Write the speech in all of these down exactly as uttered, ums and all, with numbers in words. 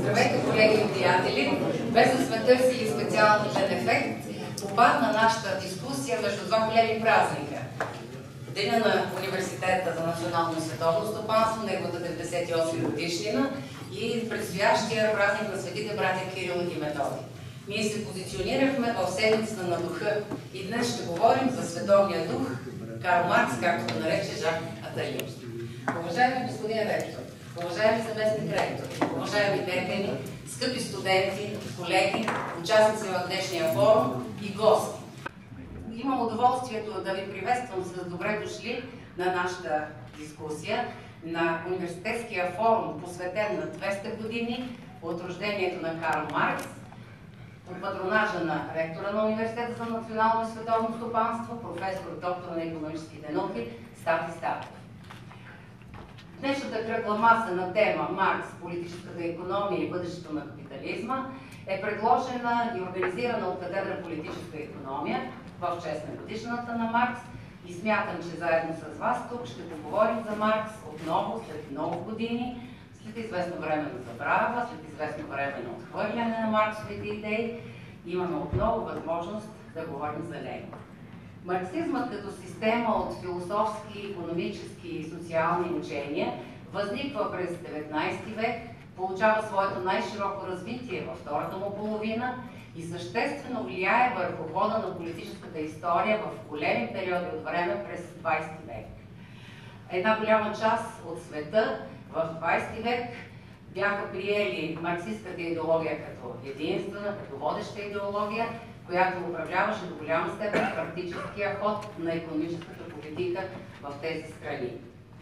Здравейте, колеги и приятели! Без да сме търсили специален ефект, попадна нашата дискусия между два големи празника. Деня на Университета за национално и световно стопанство, неговата деветдесет и осма годишнина и предстоящия празник на светите братя Кирил и Методий. Ние се позиционирахме в седмицата на духа и днес ще говорим за световния дух Карл Маркс, както го нарече Жак Атали. Уважаеми господин ректор, уважаеми заместник ректор, уважаеми декани, скъпи студенти, колеги, участници в днешния форум и гости. Имам удоволствието да ви приветствам с добре дошли на нашата дискусия на университетския форум, посветен на двеста години от рождението на Карл Маркс, под патронажа на ректора на Университета за национално и световно стопанство, професор доктор на икономическите науки Стати Статов. Днешната кръгла маса на тема Маркс, политическата икономия и бъдещето на капитализма е предложена и организирана от катедра политическа икономия в чест на годишната на Маркс и смятам, че заедно с вас тук ще поговорим за Маркс отново след много години, след известно време на забрава, след известно време на отхвърляне на марксовите идеи, имаме отново възможност да говорим за него. Марксизмът като система от философски, икономически и социални учения възниква през деветнайсети век, получава своето най-широко развитие във втората му половина и съществено влияе върху хода на политическата история в големи периоди от време през двайсети век. Една голяма част от света в двайсети век бяха приели марксистската идеология като единствена, като водеща идеология, която управляваше до голяма степен практическия ход на икономическата политика в тези страни.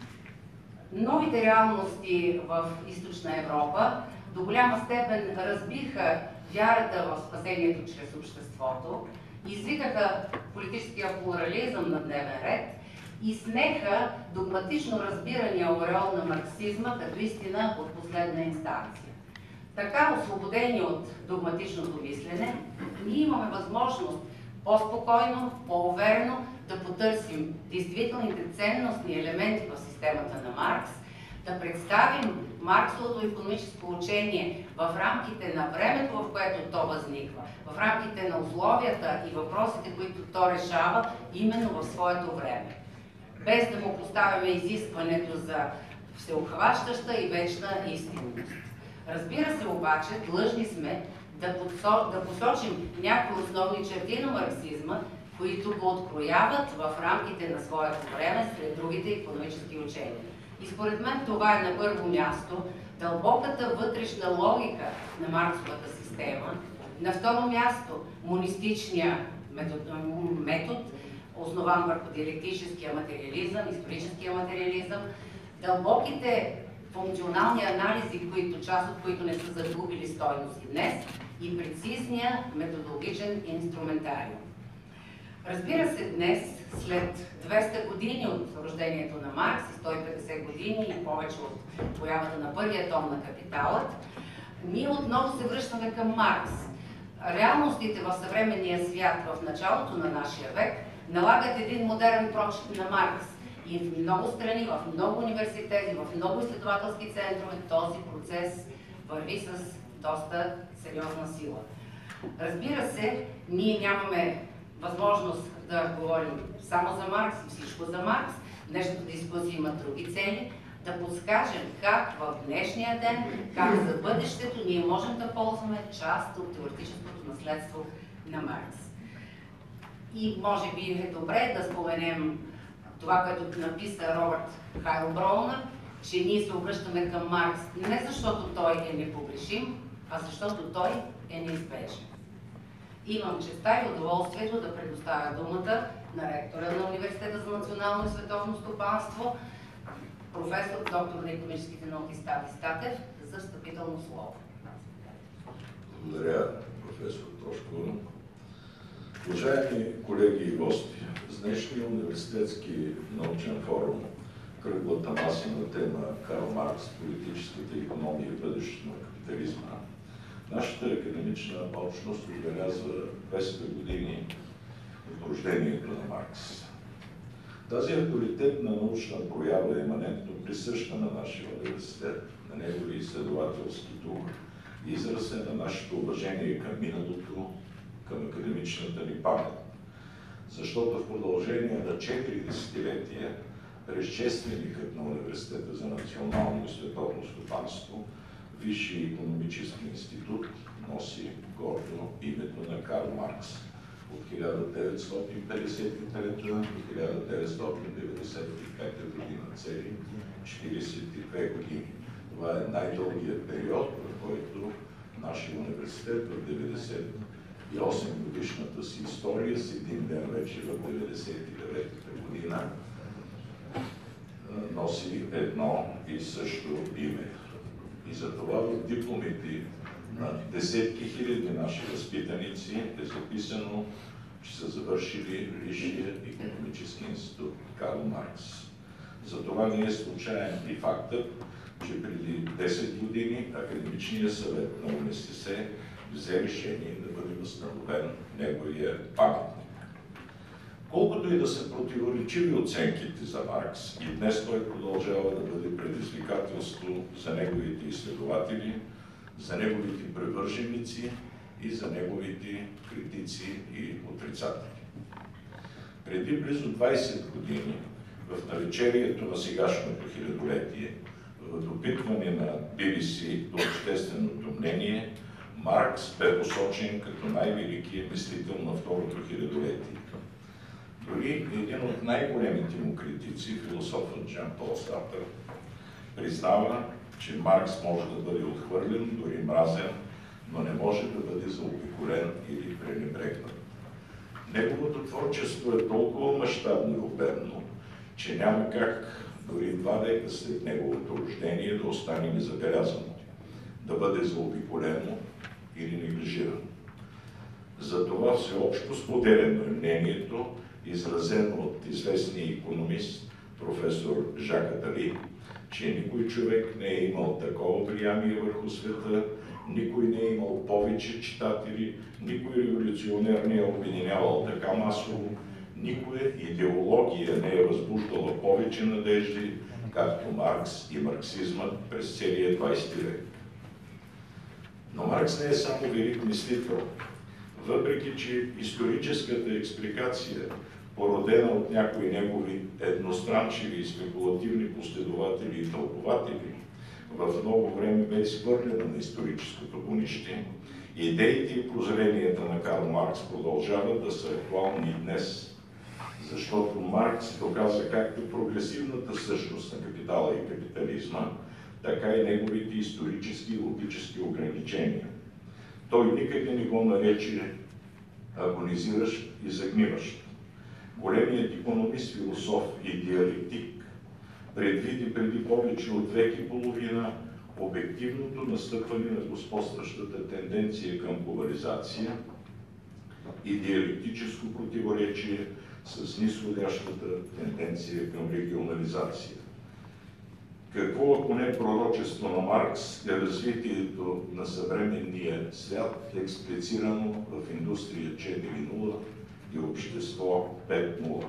Новите реалности в Източна Европа до голяма степен разбиха вярата в спасението чрез обществото, извикаха политическия плурализъм на дневен ред и снеха догматично разбирания ореол на марксизма като истина от последна инстанция. Така, освободени от догматичното мислене, ние имаме възможност по-спокойно, по-уверено да потърсим действителните ценностни елементи в системата на Маркс, да представим марксовото икономическо учение в рамките на времето, в което то възниква, в рамките на условията и въпросите, които то решава именно в своето време, без да му поставяме изискването за всеобхващаща и вечна истинност. Разбира се обаче, длъжни сме да, подсо... да посочим някои основни черти на марксизма, които го открояват в рамките на своето време сред другите икономически учения. И според мен това е на първо място дълбоката вътрешна логика на марксовата система, на второ място монистичния метод, метод основан върху диалектическия материализъм, историческия материализъм, дълбоките функционални анализи, които, част от които не са загубили стойност и днес, и прецизния методологичен инструментариум. Разбира се, днес, след двеста години от рождението на Маркс и сто и петдесет години и повече от появата на първия том на Капиталът, ние отново се връщаме към Маркс. Реалностите в съвременния свят в началото на нашия век налагат един модерен прочит на Маркс. И в много страни, в много университети, в много изследователски центрове този процес върви с доста сериозна сила. Разбира се, ние нямаме възможност да говорим само за Маркс и всичко за Маркс. Днешната дискусия има други цели. Да подскажем как в днешния ден, как за бъдещето ние можем да ползваме част от теоретическото наследство на Маркс. И може би е добре да споменем това, което написа Робърт Хайлброунър, че ние се обръщаме към Маркс не защото той е непогрешим, а защото той е неизбежен. Имам честа и удоволствието да предоставя думата на ректора на Университета за национално и световно стопанство, професор доктор на икономическите науки Стати Статев, за встъпително слово. Благодаря, професор Тошко. Уважаеми колеги и гости, с днешния университетски научен форум кръглата маса на тема Карл Маркс, политическата икономия и бъдещето на капитализма, нашата академична общност отбелязва двеста години от рождението на Маркс. Тази авторитетна научна проява е иманентно присъща на нашия университет, на неговия изследователски дух, израз е на нашето уважение към миналото, към академичната ни памет. Защото в продължение на четири десетилетия предшественикът на Университета за национално и световно стопанство, Висшия икономически институт, носи гордо името на Карл Маркс. От хиляда деветстотин петдесет и трета до хиляда деветстотин деветдесет и пета година, цели четиридесет и две години. Това е най-дългият период, в който нашия университет в деветдесет и осем годишната си история, с един ден вече в деветдесет и девета година, носи едно и също име. И затова в дипломите на десетки хиляди наши възпитаници е записано, че са завършили Висшия икономически институт Карл Маркс. Затова не е случайен и фактът, че преди десет години Академичният съвет на УНСС взе решение да бъде възстановен неговия паметник. Колкото и да са противоречиви оценките за Маркс, и днес той продължава да бъде предизвикателство за неговите изследователи, за неговите привърженици и за неговите критици и отрицатели. Преди близо двадесет години, в навечерието на сегашното хилядолетие, в допитване на Би Би Си до общественото мнение, Маркс бе посочен като най-великият мислител на второто хилядолетие. Дори един от най-големите му критици, философът Жан-Пол Сартър, признава, че Маркс може да бъде отхвърлен, дори мразен, но не може да бъде заобиколен или пренебрегнат. Неговото творчество е толкова мащабно и обемно, че няма как дори два века след неговото рождение да остане незабелязано, да бъде заобиколено или неглижирано. Затова всеобщо споделено е мнението, изразено от известния икономист, професор Жак Атали, че никой човек не е имал такова влияние върху света, никой не е имал повече читатели, никой революционер не е обединявал така масово, никоя идеология не е възбуждала повече надежди, както Маркс и марксизмът през целия двадесети век. Но Маркс не е само велик мислител. Въпреки че историческата експликация, породена от някои негови едностранчиви и спекулативни последователи и тълкователи, в много време бе изхвърлена на историческото бонище, идеите и прозренията на Карл Маркс продължават да са актуални и днес, защото Маркс доказа както прогресивната същност на капитала и капитализма, така и неговите исторически и логически ограничения. Той никъде не го нарече агонизиращ и загниващ. Големият икономист, философ и диалектик предвиди преди повече от век и половина обективното настъпване на господстващата тенденция към глобализация и диалектическо противоречие с нисходящата тенденция към регионализация. Какво, ако не пророчество на Маркс, е развитието на съвременния свят, експлицирано в индустрия четири нула и общество пет нула.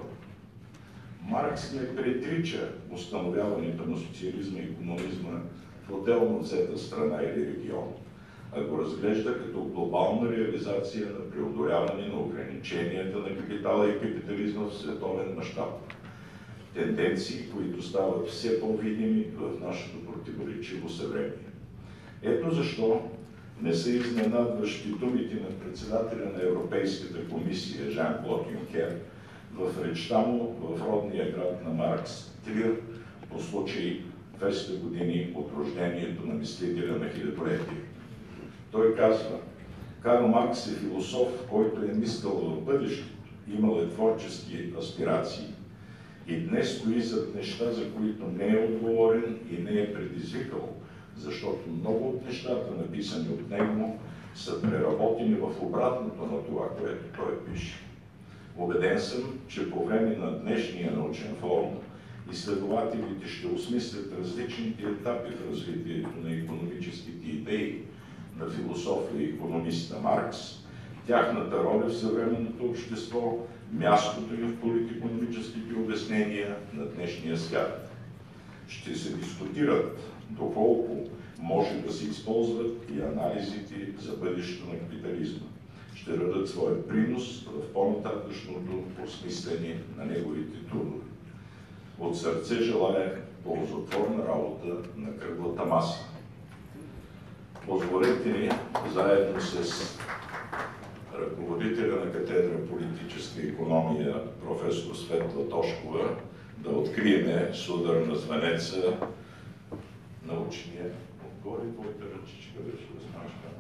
Маркс не предрича установяването на социализма и комунизма в отделно взета страна или регион, а го разглежда като глобална реализация на преодоляване на ограниченията на капитала и капитализма в световен мащаб. Тенденции, които стават все по-видими в нашето противоречиво съвремие. Ето защо не са изненадващи думите на председателя на Европейската комисия Жан-Клод Юнкер в речта му в родния град на Маркс, Трир, по случай двеста години от рождението на мислителя на хилядолетие. Той казва: Карл Маркс е философ, който е мислил в бъдещето, имал е творчески аспирации и днес стои зад неща, за които не е отговорен и не е предизвикал, защото много от нещата, написани от него, са преработени в обратното на това, което той пише. Убеден съм, че по време на днешния научен форум изследователите ще осмислят различните етапи в развитието на икономическите идеи на философа и икономиста Маркс, тяхната роля в съвременното общество, мястото им в политико-икономическите обяснения на днешния свят. Ще се дискутират доколко може да се използват и анализите за бъдещето на капитализма. Ще дадат своя принос в по-нататъчното осмислене на неговите трудове. От сърце желая ползотворна работа на кръглата маса. Позволете ни, заедно с ръководителя на катедра политическа икономия, професор Светла Тошкова, да откриеме с удар на звънеца научния. Отгоре твоята ръчичка беше размашка.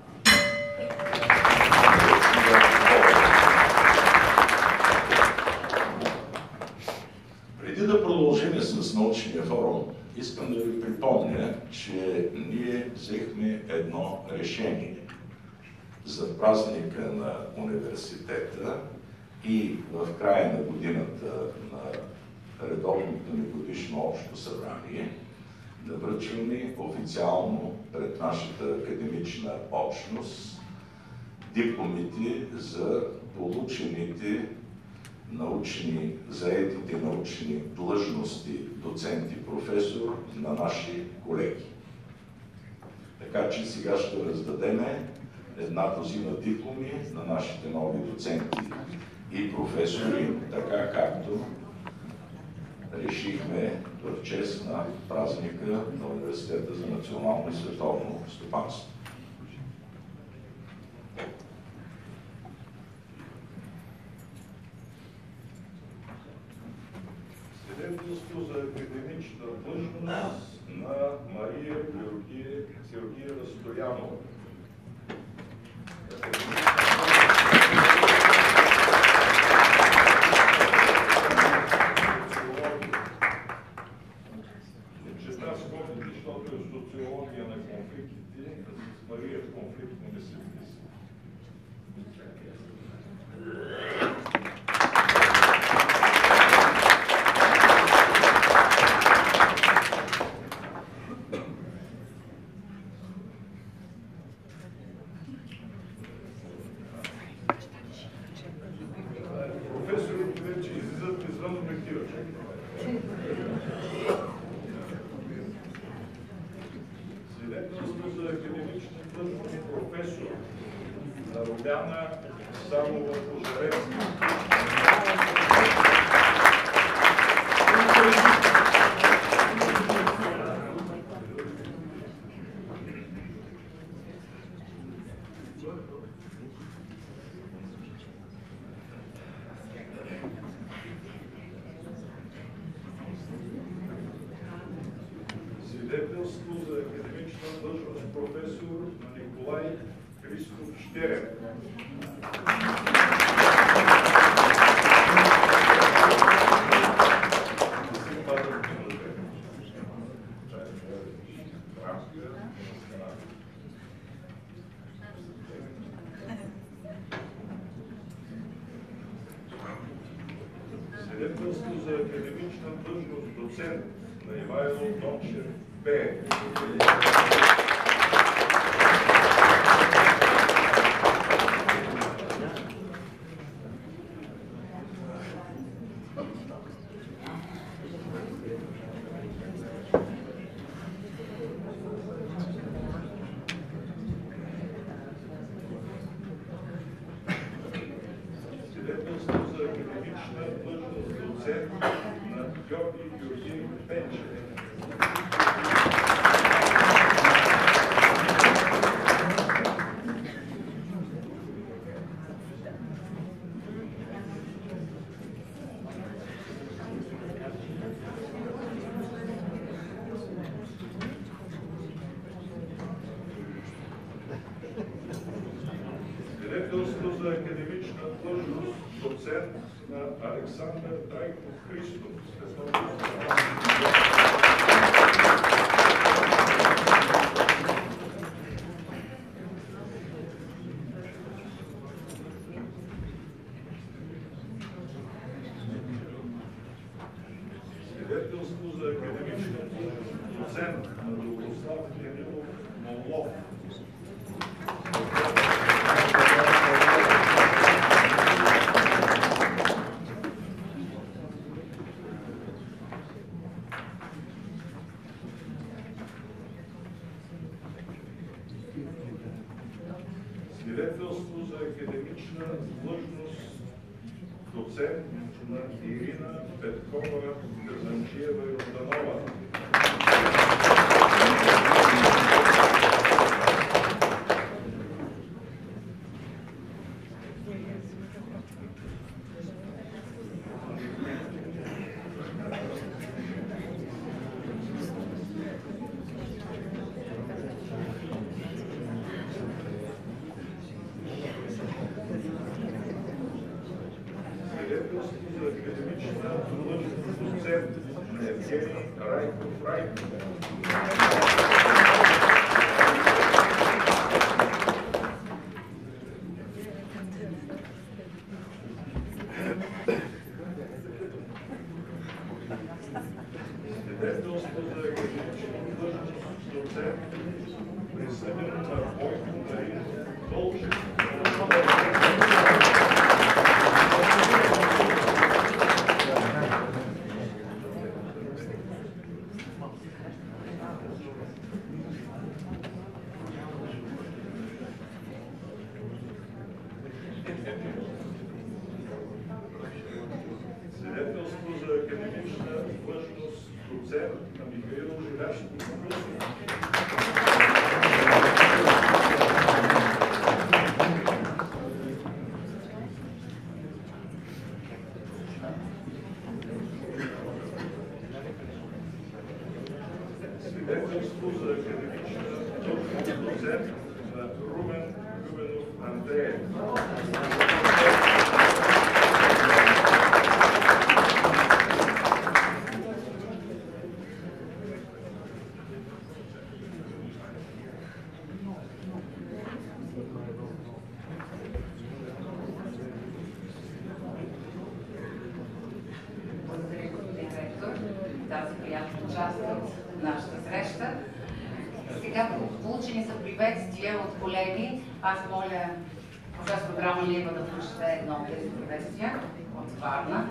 Преди да продължим с научния форум, искам да ви припомня, че ние взехме едно решение за празника на университета и в края на годината на редовното ни годишно общо събрание да връчваме официално пред нашата академична общност дипломите за получените научни, заетите научни длъжности доцент и професор на наши колеги. Така че сега ще раздадем една дозина дипломи на нашите нови доценти и професори, така както решихме в чест на празника на Университета за национално и световно стопанство. Свидетелство за академична длъжност на Мария Георгиева Стоянова. Защото е социология на конфликтите, с Мария в конфликт не се вписва. Професорите вече излизат извън обектива. Свидетелство за академична длъжност професор на Румяна Самова Пожаревска. Свидетелство за академична длъжност професор на Николай Христов Щерев. Свидетелство за академична длъжност доцент на Ивайло Дончев Б. Свидетелство за академична длъжност доцент на Георги Георгиев Пенчев. Свидетелство за академична длъжност доцент на Александър Трайков Христов. Свидетелство за академична длъжност доцент на Доброслав Емилов Моллов. Свидетелство за академична длъжност доцент на Ирина Петкова Казанджиева-Йорданова. Свидетелство за академична длъжност доцент на Евгений Райков Райков. Свидетелство за академична длъжност доцент присъден на Бойко Маринов Долчев. Свидетелство за академична длъжност доцент на Михаил Желяшков. Свидетелство за академична длъжност доцент на Румен Любенов Андреев. Тази приятна част от нашата среща. Сега получени са приветствия от колеги. Аз моля професор Грамалиева да прочете едно от тези приветствия от Варна.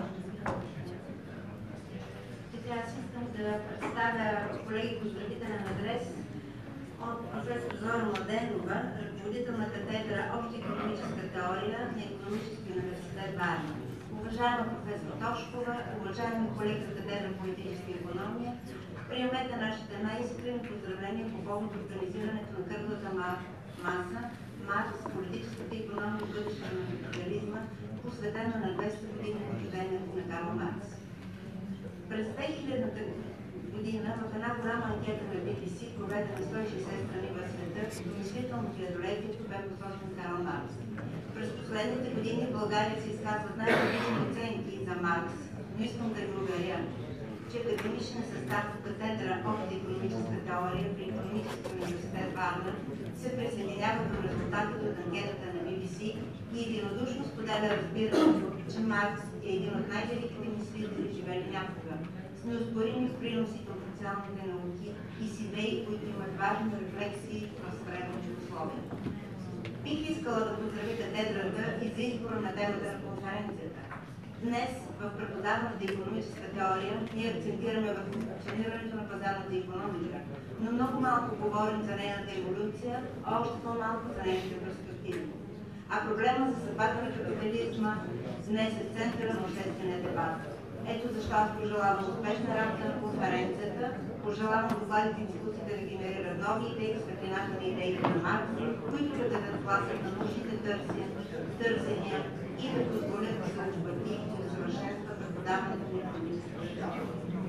Сега аз искам да представя колеги поздравителен адрес от професор Зора Младенова, ръководител на катедра Обща икономическа теория на Икономическия университет Варна. Уважаема професор Тошкова, уважаеми колеги за катедра политическа икономия, приемете нашите най-искрени поздравления по повод организирането на кръглата маса Маркс, политическата икономия и бъдещето на капитализма, посветена на двеста години от рождението на Карл Маркс. През две хилядната година в една голяма анкета на Би Би Си, проведена в сто и шейсет страни в света, мислител на хилядолетието бе посочен Карл Маркс. През последните години в България се изказват най-различни оценки за Маркс, но искам да ви уверя, че академичен състав в катедра Обща икономическа теория при Икономическия университет Варна се присъединява към резултатите от анкетата на Би Би Си и единодушно споделя разбирането, че Маркс е един от най-великите мислители, живели някога, с неоспорими приноси към социалните науки и с идеи, които имат важни рефлексии в съвременните условия. Бих искала да поздравя катедрата и за избора на темата на конференцията. Днес в преподаваната икономическа теория ние акцентираме върху функционирането на пазарната икономика, но много малко говорим за нейната еволюция, а още по-малко за нейните перспективи. А проблема за съдбата на капитализма днес е в центъра на обществения дебат. Ето защо аз пожелавам успешна работа на конференцията, пожелавам докладите и дискусиите да генерират нови идеи в светлината на идеите на Маркс, които да дадат тласък на научните търсения и да позволят да се обогати и усъвършенства преподаването на икономическата теория.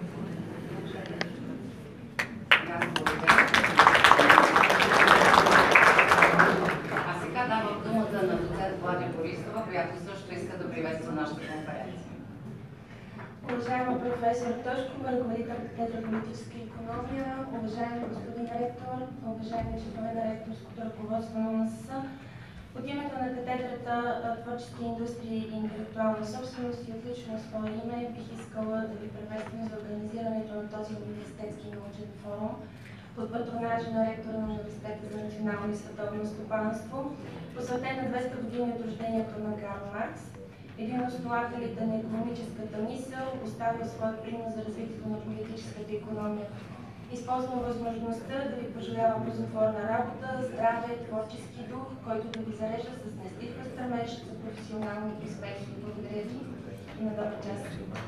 А сега давам думата на доцент Владя Борисова, която също иска да приветства нашата конференция. Уважаема професор Тошкова, ръководител на катедра политическа икономия, уважаеми господин ректор, уважаеми членове на ректорското ръководство на УНСС, от името на катедрата Творчески индустрии и интелектуална собственост и отлично свое име бих искала да ви приветствам за организирането на този университетски научен форум под патронажа на ректора на Университета за национално и световно стопанство, посветен на двеста години от рождението на Карл Маркс. Един от основателите на икономическата мисъл, оставил своя принос за развитието на политическата икономия. Използвам възможността да ви пожелая ползотворна работа, здраве, творчески дух, който да ви зарежда с нестихва стремеж за професионални успехи. Благодаря ви и на добър час.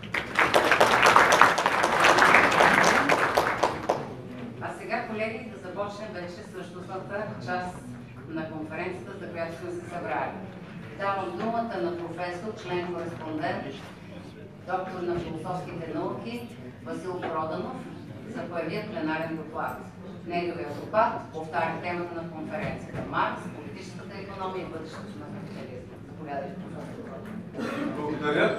А сега, колеги, да започнем вече същностната част на конференцията, за която сме се събрали. Давам думата на професор, член-кореспондент, доктор на философските науки Васил Проданов за първия пленарен доклад. Неговият доклад повтаря темата на конференцията Маркс, политическата икономия и бъдещето на капитализма. Заповядайте, професор. Благодаря.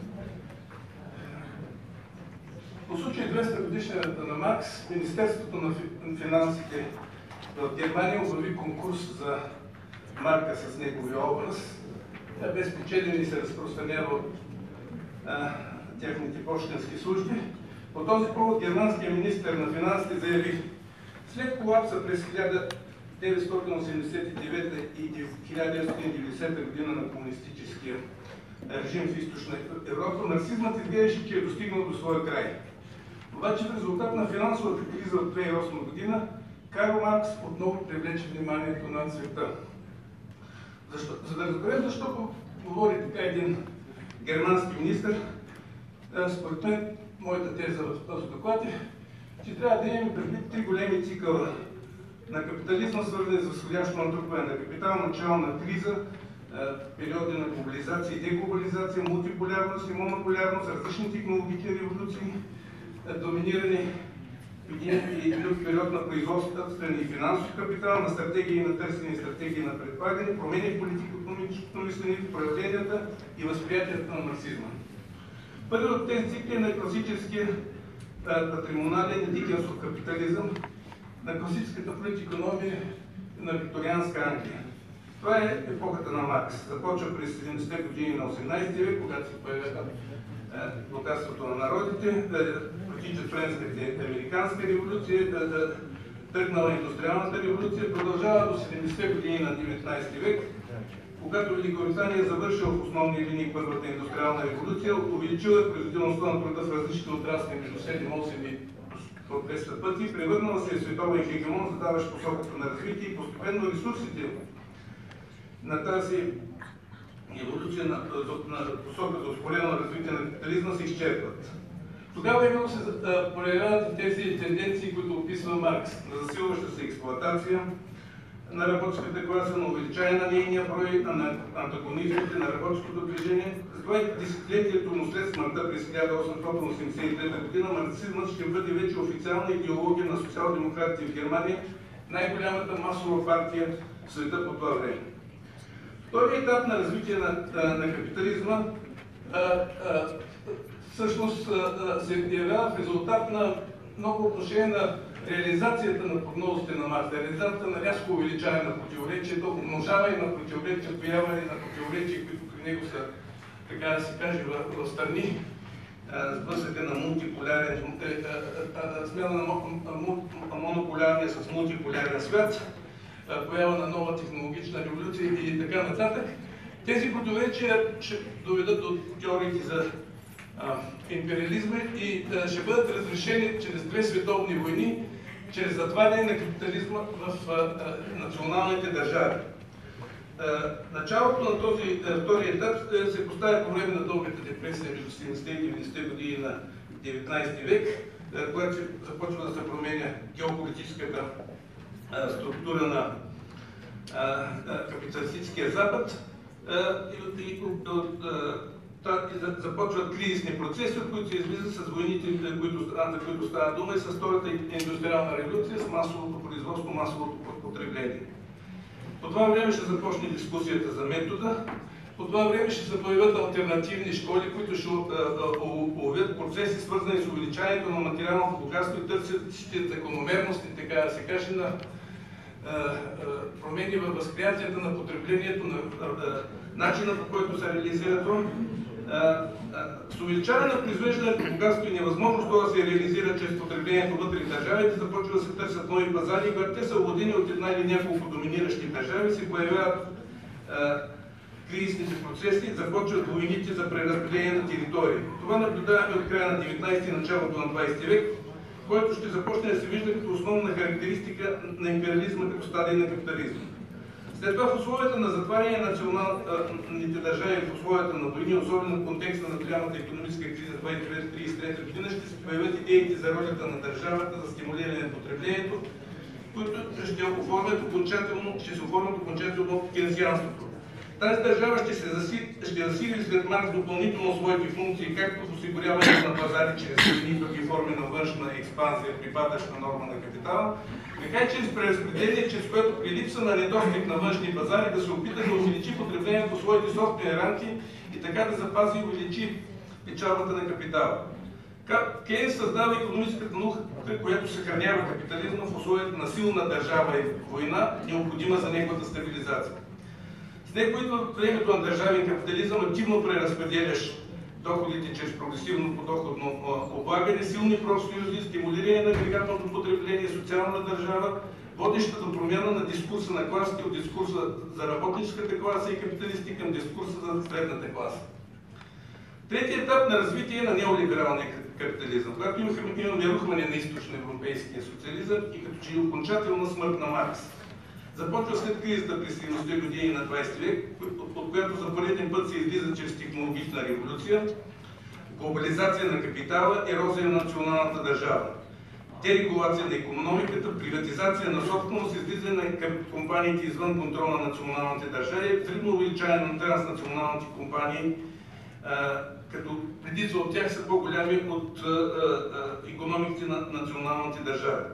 По случай двеста годишнината на Маркс, Министерството на финансите в Германия обяви конкурс за марка с неговия образ. Тя бе спечелена и се разпространява от а, техните почтенски служби. По този повод германският министър на финансите заяви: след колапса през хиляда деветстотин осемдесет и девета и хиляда деветстотин и деветдесета година на комунистическия режим в източна Европа, марксизмът изглеждаше, че е достигнал до своя край. Обаче в резултат на финансовата криза от две хиляди и осма година Карл Маркс отново привлече вниманието на света. Защо? За да разберем защо говори така един германски министър, според мен моята теза в този доклад е, че трябва да имаме предвид три големи цикъла на капитализма, свързани с възходящо натрупване на капитал, начална криза, периоди на глобализация и деглобализация, мултиполярност и монополярност, различни технологични революции, доминирани и друг период на производствен и финансов капитал, на стратегии на търсене и стратегии на предлагане, промени в политико-икономическото мислене, проявленията и възприятията на марксизма. Първи от тези цикли е на класическия патримонален и дикенсов капитализъм, на класическата политикономия на викторианска Англия. Това е епохата на Маркс. Започва през седемдесетте години на осемнадесети век, когато се появява богатството на народите, протича френската и американска революция, да, да, тръгнала индустриалната революция, продължава до седемдесетте години на деветнадесети век, когато Великобритания завършила в основни линии първата индустриална революция, увеличила производителността на труда в различни отрасли между седем, осем и двеста пъти, превърнала се в световен хегемон, задаващ посоката на развитие и постепенно ресурсите на тази еволюция на, на посока за ускорено развитие на капитализма се изчерпват. Тогава именно се проявяват тези тенденции, които описва Маркс, на засилваща се експлоатация на работещата класа, на увеличаване на нейния брой, на антагонизмите на работещото движение. Затова и десетилетието му след смъртта през хиляда осемстотин осемдесет и трета година марксизмът ще бъде вече официална идеология на социал-демократите в Германия, най-голямата масова партия в света по това време. Вторият етап на развитие на, на капитализма а, а, всъщност а, се явява в резултат на много отношение на реализацията на прогнозите на Маркс, реализацията на рязко увеличаване на противоречието, умножаване на противоречия, появане на противоречия, които при него са, така да се каже, в, в страни, сблъсъка на мултиполярен, смяна на монополярния с мултиполярен свят, поява на нова технологична революция и така нататък. Тези противоречия ще доведат до теориите за а, империализма и а, ще бъдат разрешени чрез две световни войни, чрез затваряне на капитализма в а, а, националните държави. А, началото на този а, втори етап се поставя по време на дългата депресия между седемдесетте и деветдесетте години на деветнадесети век, а, когато се започва да се променя геополитическата а, структура на а, а, капиталистическия Запад и, и, и започват кризисни процеси, от които се излизат с войните, които, за които става дума, и с втората индустриална революция, с масовото производство, масовото потребление. По това време ще започне дискусията за метода, по това време ще се появят алтернативни школи, които ще уловят процеси, свързани с увеличаването на материалното богатство и търсят закономерности, така да се каже, на промени във възприятията на потреблението, на начина, по който се реализира това. С увеличаване на произвеждането богатство и невъзможност това да се реализира чрез потреблението вътре в държавите, започва да се търсят нови пазари, когато те са владени от една или няколко доминиращи държави, се появяват а, кризисните процеси, започват войните за преразпределение на територии. Това наблюдаваме от края на деветнадесети и началото на двадесети век, който ще започне да се вижда като основна характеристика на империализма като стадий на капитализма. След това в условията на затваряне на националните държави, в условията на войни, особено в контекста на голямата икономическа криза двадесет и девета до тридесет и трета година, ще се появят идеите за ролята на държавата за стимулиране на потреблението, които ще оформят окончателно, ще се оформят окончателно кейнсианството. Тази държава ще се засили, ще засили след Маркс допълнително своите функции, както в осигуряването на пазари чрез едни и други форми на външна експанзия при падаща норма на капитала, така и чрез преразпределение, чрез което при липса на недостиг на външни пазари да се опита да увеличи потреблението по своите собствени рамки и така да запази и увеличи печалбата на капитала. Кейнс създава икономическата наука, която съхранява капитализма в условията на силна държава и война, необходима за неговата стабилизация. С него идва времето на държавен капитализъм, активно преразпределящ доходите чрез прогресивно подоходно облагане, силни профсъюзи, стимулиране на агрегатното потребление, социална държава, водеща до промяна на дискурса на класите от дискурса за работническата класа и капиталисти към дискурса за средната класа. Третият етап на развитие е на неолибералния капитализъм, когато имаме рухване на източноевропейския социализъм и като че и окончателна смърт на Маркс. Започва след кризата през седемдесетте години на двадесети век, от която за пореден път се излиза чрез технологична революция, глобализация на капитала, ерозия на националната държава, дерегулация на икономиката, приватизация на собственост, излизане на компаниите извън контрола на националните държави, взривно увеличаване на транснационалните компании, като редица от тях са по-голями от икономиките на националните държави.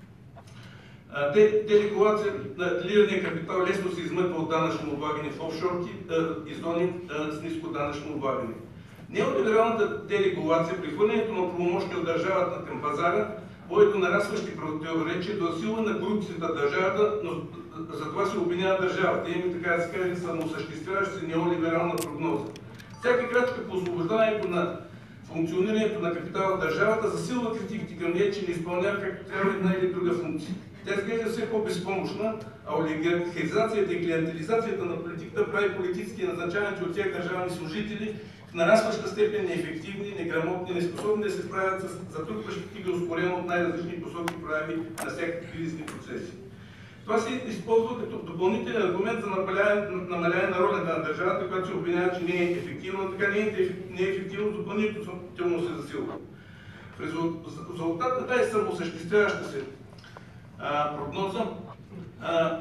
Дерегулация на лирания капитал лесно се измъква от данъчно облагане в офшорки и зони с ниско данъчно облагане. Неолибералната дерегулация, прехвърлянето на правомощия от държавата към пазара, води до нарастващи противоречия, до засилване на корупцията в държавата, но за това се обвинява държавата. Има, така да се каже, самоосъществяваща се неолиберална прогноза. Всяка крачка по освобождаването на функционирането на капитала в държавата засилва критиките към нея, че не изпълнява както трябва една или друга функция. Тя изглежда все по-безпомощна, а олигархизацията и клиентелизацията на политиката прави политиците и назначаваните от тях държавни служители в нарастваща степен неефективни, неграмотни, неспособни да се справят с затрудващите ги ускорено от най-различни посоки прояви на всякакви кризисни процеси. Това се използва като допълнителен аргумент за намаляване на ролята на държавата, която се обвинява, че не е ефективна, така не е ефективно, допълнително се засилва. В резултат на тази самоосъществяваща се а, прогноза а, а,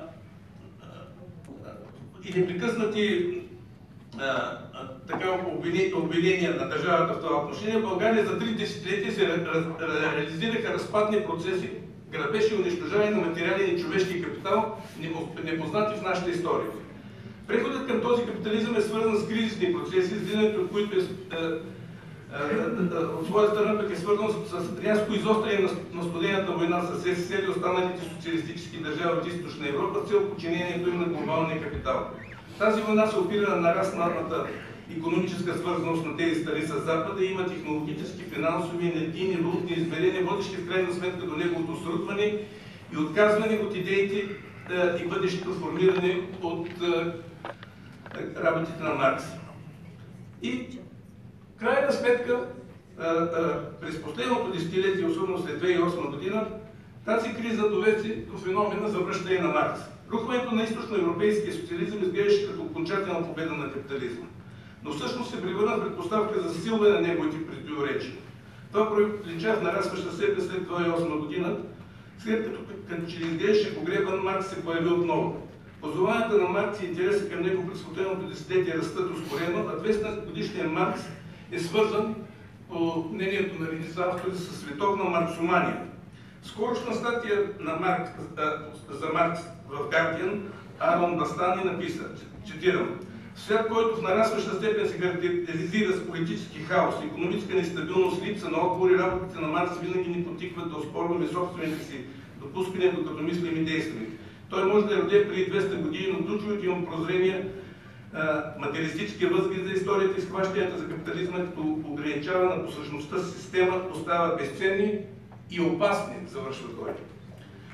и непрекъснати а, така обвинения на държавата в това отношение, България за три десетилетия се реализираха разпадни процеси, грабеж и унищожаване на материален и човешки капитал, непознати в нашата история. Преходът към този капитализъм е свързан с кризисни процеси, излизането от които е, е, е, от своя страна пък е свързан с рязко изостряне на студената война с СССР и останалите социалистически държави от Източна Европа с цел подчинението им на глобалния капитал. Тази война се опира на нарасналата икономическа свързаност на тези страни с Запада и има технологически, финансови, енергийни, валутни измерения, водещи в крайна сметка до неговото срутване и отказване от идеите и бъдещето формиране от работите на Маркс. И крайна сметка, през последното десетилетие, особено след две хиляди и осма година, тази криза доведе до феномена за връщане на Маркс. Рухването на източноевропейския социализъм изглеждаше като окончателна победа на капитализма, но всъщност се превърна в предпоставка за засилване на неговите противоречия. Това пролича в нарастваща степен след две хиляди и осма година, след като, като че изглеждаше погребан, Маркс се появи отново. Позованията на Маркс и интереса към него през последното десетилетие растат ускорено, а двеста годишният Маркс е свързан, по мнението на редица автори, с световна марксомания. Скорошна статия на Маркс, за Маркс в Guardian Арон Бастани написа, цитирам: "В свят, който в нарастваща степен се характеризира с политически хаос, икономическа нестабилност, липса на отговори, работите на Маркс винаги ни потикват да оспорваме собствените си допускания, докато мислим и действаме. Той може да е роден преди двеста години, но ключовите му прозрения, материалистическия възглед за историята и схващанията за капитализма като ограничава на посъщността система остават безценни и опасни", завършва той.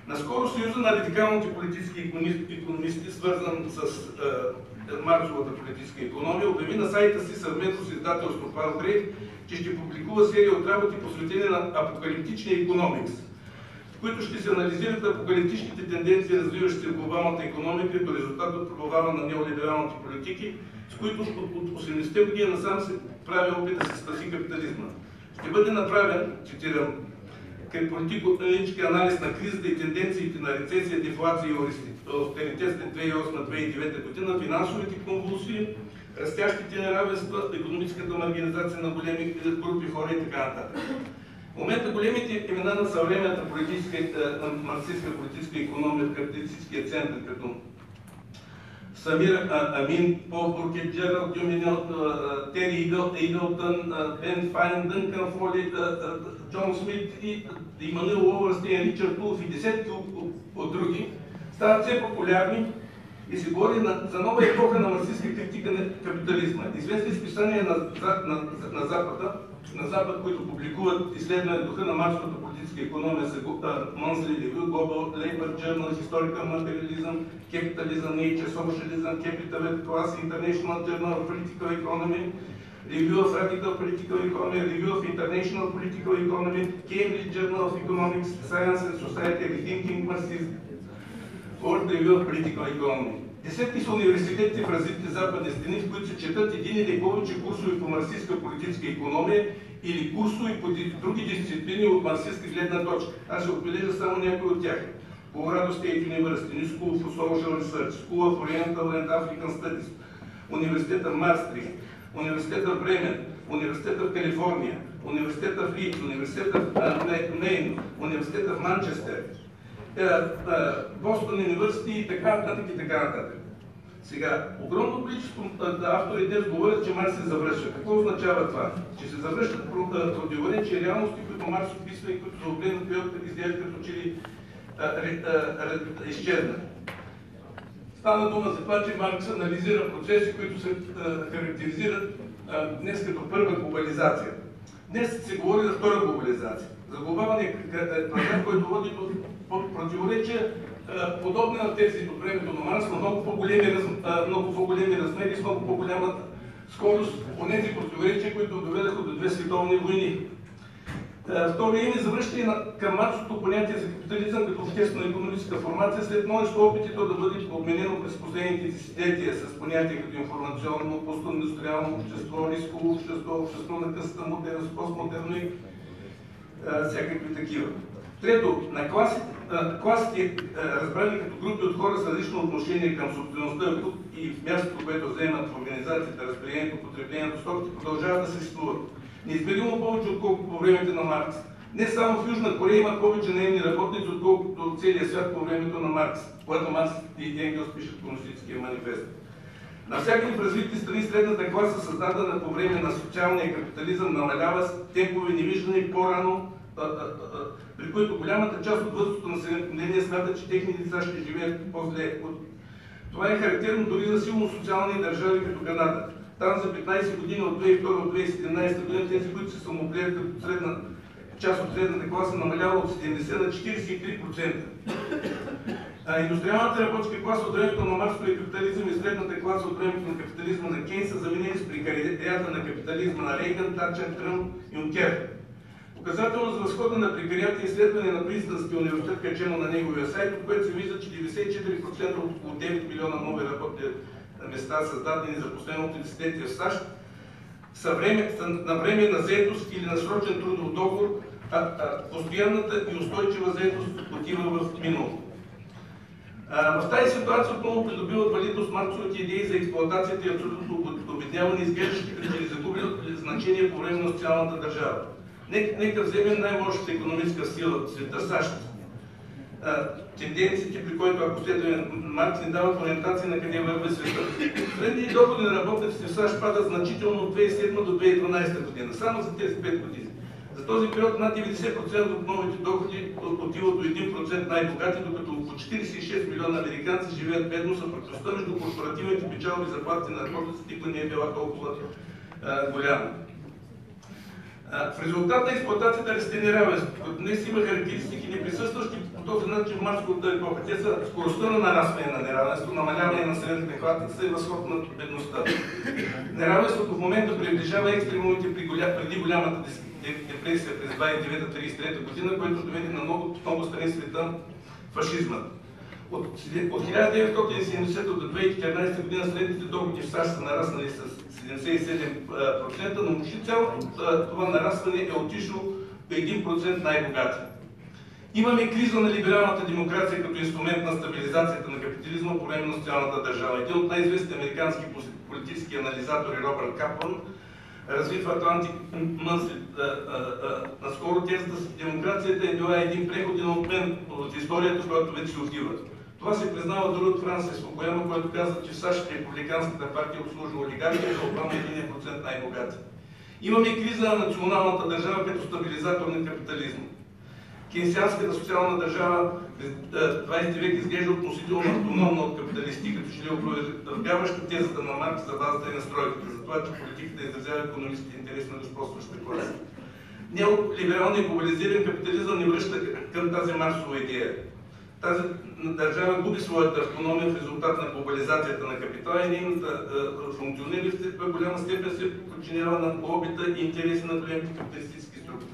Наскоро Съюза на радикалните политически икономисти, свързан с е, Марксовата политическа икономия, обяви на сайта си съвместно с издателство Palgrave, че ще публикува серия от работи, посветени на апокалиптичния икономикс, в които ще се анализират апокалиптичните тенденции, развиващи се в глобалната икономика, като резултат от провала на неолибералните политики, с които от осемдесетте години насам се прави опит да се спаси капитализма. Ще бъде направен, цитирам, политико-економически анализ на кризата и тенденциите на рецесия, дефлация и ausтеритет след две хиляди и осма - две хиляди и девета година, финансовите конвулсии, растящите неравенства, икономическата маргинализация на големи групи хора и така нататък. В момента големите имена на съвременната политическа, марксистска политическа икономия в капиталистическия център, като Самир Амин, Пол Буркет, Джералд Дюминел, Тери Идълтън, Бен Файн, Дънкан Фоли, Джон Смит и Имануил Уолърстейн, Ричард Улф и десетки от други, стават все популярни и се говори за нова епоха на марксистска критика на капитализма. Известни списания на, на, на, Запада, на Запад, които публикуват изследване духа на марксовата политическа икономия, са Monthly Review, Global Labor Journal, Historical Materialism, Capitalism, Nature, Socialism, Capital Class, International Journal of Political Economy, Review of Radical Political Economy, Review of International Political Economy, Cambridge Journal of Economics, Science and Society, Rethinking Marxism, World Review of Political Economy. Десетки са университетите в развитите западни страни, в които се четат един или повече курсове по марксистска политическа икономия или курсове по други дисциплини от марксистска гледна точка. Аз ще отбележа само някои от тях. Colorado State University, New School for Social Research, School of Oriental and African Studies, Университета в Мастрихт, Университета в Бремен, Университета в Калифорния, Университета в Лидс, Университета в Мейн, Университета в Манчестър, Бостон университет и така нататък и така нататък. Сега, огромно количество автори днес говорят, че Маркс се завръща. Какво означава това? Че се завръщат противоречия реалности, които Маркс описва и които за определен период изглеждат като че ли изчезнат. Стана дума за това, че Маркс анализира процеси, които се характеризират днес като първа глобализация. Днес се говори за втора глобализация. За глобалния пазар, който води до противоречия, подобни на тези от времето на Маркс, но много по-големи много по-големи размери, с много по-голяма скорост, по тези противоречия, които доведаха до две световни войни. Втория им е завръщане към марксовото понятие за капитализъм като обществено-икономическа формация, след множество опити то да бъде подменено през последните десетилетия с понятия като информационно, постиндустриално общество, рисково общество, общество на късата модерност, постмодерно и всякакви такива. Трето, на класите, класите разбрани като групи от хора с различно отношение към собствеността и мястото, което заемат в организацията, разпределението, потреблението, стоките, продължават да съществуват. Неизмеримо повече, отколкото по времето на Маркс. Не само в Южна Корея има повече наемни работници, отколкото от целия свят по времето на Маркс, когато Маркс и Енгелс пишат комунистическия манифест. Навсякъде в развитите страни средната класа, създадена по време на социалния капитализъм, намалява с темпове невиждани по-рано, при които голямата част от възрастното население смята, че техните деца ще живеят по-зле. Това е характерно дори за силно социални държави като Канада. Там за петнайсет години, от две хиляди и втора до две хиляди и седемнайсета година, тези, които се самоопределят като средна част от средната класа, намалява от седемдесет на четирийсет и три процента. Индустриалната работническа класа от времето на марксовия капитализъм и средната класа от времето на капитализма на Кейнс са заменени с прекариата на капитализма на Рейган, Тачър, Тръмп и Юнкер. Показателно за възхода на прекариата изследване на Принстънския университет, качено на неговия сайт, от което се вижда, че деветдесет и четири процента от около девет милиона нови работни места, създадени за последното десетилетие в САЩ, са, време, са на време на заетост или на срочен трудов договор, а, а постоянната и устойчива заетост отива в минало. В тази ситуация отново придобиват валидност марксовите идеи за експлоатацията и абсолютното обедняване, изглеждащи като че загубили значение по време на социалната държава. Нека, нека вземем най-мощната икономическа сила в света САЩ. Тенденциите, при които, ако следваме Маркс, ни дават ориентация на къде върви света. Средните доходи на работниците в САЩ падат значително от две хиляди и седма до две хиляди и дванайсета година, само за тези пет години. За този период над деветдесет процента от новите доходи отиват до един процент най-богати, докато около четирийсет и шест милиона американци живеят бедно, а пропастта между корпоративните печалби и заплатите на работниците никога не е била толкова а, голяма. В резултат на експлоатацията расте неравенството. Днес има характеристики неприсъстващи по този начин в марсовата епоха. Те са скоростта на нарастване на неравенство, намаляване на средната хватка и възход на бедността. Неравенството в момента приближава екстремумите преди голямата депресия през двадесет и девета - тридесет и трета година, което доведе на много, много страни света фашизма. От хиляда деветстотин и седемдесета до две хиляди и четиринадесета година средните доходи в САЩ са нараснали с седемдесет и седем процента, но почти цялото това нарастване е отишло до един процент най-богати. Имаме криза на либералната демокрация като инструмент на стабилизацията на капитализма по време на социалната държава. Един от най-известните американски политически анализатори Робърт Каплан разви в Atlantic Monthly наскоро тезата си: демокрацията е била един преходен обмен от историята, която вече се отива. Това се признава дори от Франсис Фукуяма, който казва, че в САЩ републиканската партия обслужва олигархия за около един процент най-богати. Имаме криза на националната държава като стабилизатор на капитализма. Кейнсианската социална държава през двадесети век изглежда относително автономна от капиталисти, като че ли опровергаваща тезата на Маркс за базата и настройката, за това, че политиката изразява икономическите интереси на господстващата класа. Неолибералният глобализиран капитализъм не връща към тази Марксова идея. Тази държава губи своята автономия в резултат на глобализацията на капитала и нейната функционери в голяма степен се подчинява на лобита и интереси на големите капиталистически структури.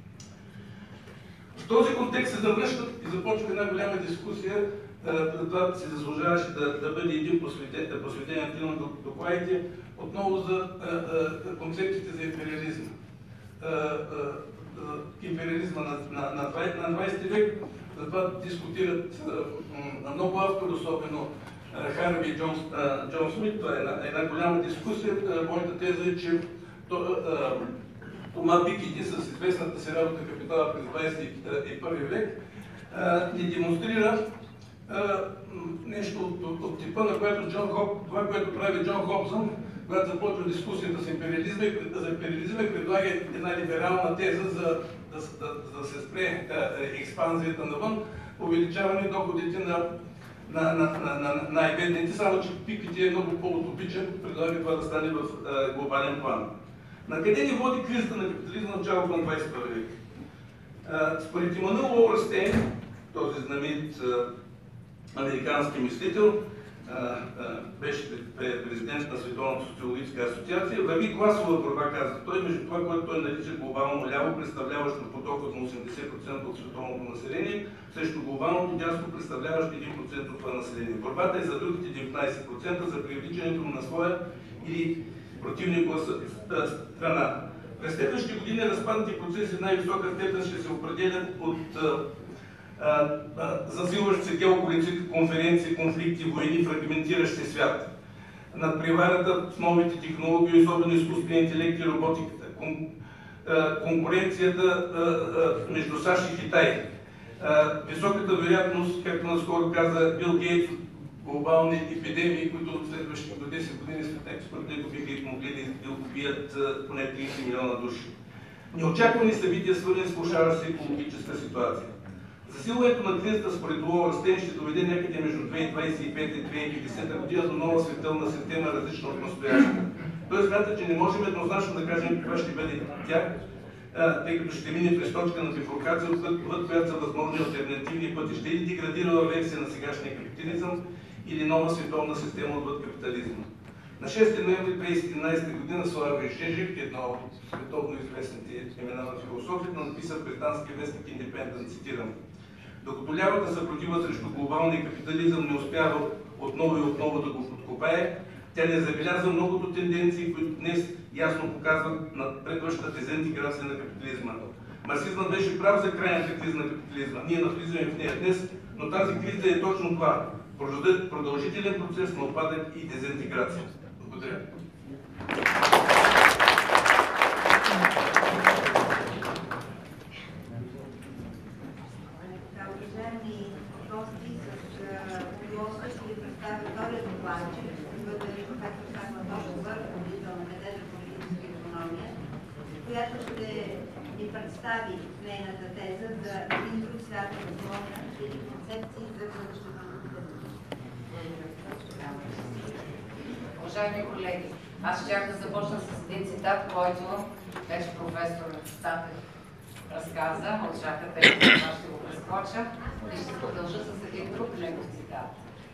В този контекст се завръщат и започва една голяма дискусия. Това се заслужаваше да, да бъде един посветен, посветен на един от докладите, отново за а, а, концепциите за империализма. А, а, а, империализма на, на, на двадесети век. Затова дискутират а, много автори, особено а, Харви и Джон, а, Джон Смит. Това е една, една голяма дискусия. А, моята теза е, че то, а, Тома Piketty с известната си работа "Капитала през двадесети и първи век" ни демонстрира а, нещо от, от, от типа, на което Джон Хоп, това, което прави Джон Хобсън, когато започва дискусията с империализма, за империализма и предлага една либерална теза за да, да, да се спре а, експанзията навън, увеличаване доходите на на, на, на, на най-бедните, само че Piketty е много по-утопичен, предлага това да стане в а, глобален план. На къде ни води кризата на капитализма в началото на двадесети първи век? Според Имануел Уолърстейн, този знаменит американски мислител, беше президент на Световната социологическа асоциация, върви класова борба, каза той, между това, което той нарича глобално ляво, представляващо потокът на осемдесет процента от световното население, срещу глобалното дясно, представляващо един процент от това население. Борбата е за другите деветнадесет процента за привличането му на своя или противник страна. През следващите години разпадните процеси в най-висока степен ще се определят от засилващи се геополитически конференции, конфликти, войни, фрагментиращ се свят. Надпреварата с новите технологии, особено изкуствения интелект и роботиката, кон, а, конкуренцията а, а, между САЩ и Китай, а, високата вероятност, както наскоро каза Бил Гейтс, глобални епидемии, които в следващите до десет години според него биха могли да убият поне тридесет милиона души. Неочаквани събития, свързани с влошаваща се икономическа ситуация. Засилването на кризата според Уолърстейн ще доведе някъде между две хиляди двадесет и пета и две хиляди и петдесета година до нова световна система, различна от настоящата. Той смята, че не можем еднозначно да кажем каква ще бъде тя, тъй като ще мине през точка на бифуркация, отвъд която са възможни алтернативни пътища, или деградирала версия на сегашния капитализъм, или нова световна система отвъд капитализма. На шести ноември две хиляди и седемнадесета година Славой Жежек, едно от световно известните имена на философията, написа в британския вестник Индепендент, цитирам: "Докато лявата съпротива срещу глобалния капитализъм не успява отново и отново да го подкопае, тя не забеляза многото тенденции, които днес ясно показват напредващата дезинтеграция на капитализма. Марксизмът беше прав за крайната криза на капитализма. Ние навлизаме в нея днес, но тази криза е точно това – продължителен процес на опадък и дезинтеграция." Благодаря. Уважаеми гости, с удоволствие ще ви представя втория докладчик, ще бъде, както казва, Тошко Върх, ръководител на катедра политическа икономия, която ще ни представи нейната теза за един друг свят на живота или концепции за бъдещето на капитализма. Уважаеми колеги, аз щях да започна с един цитат, който вече професор Статев разказа, очакате, това ще го прескоча и ще продължа с един друг негов цитат.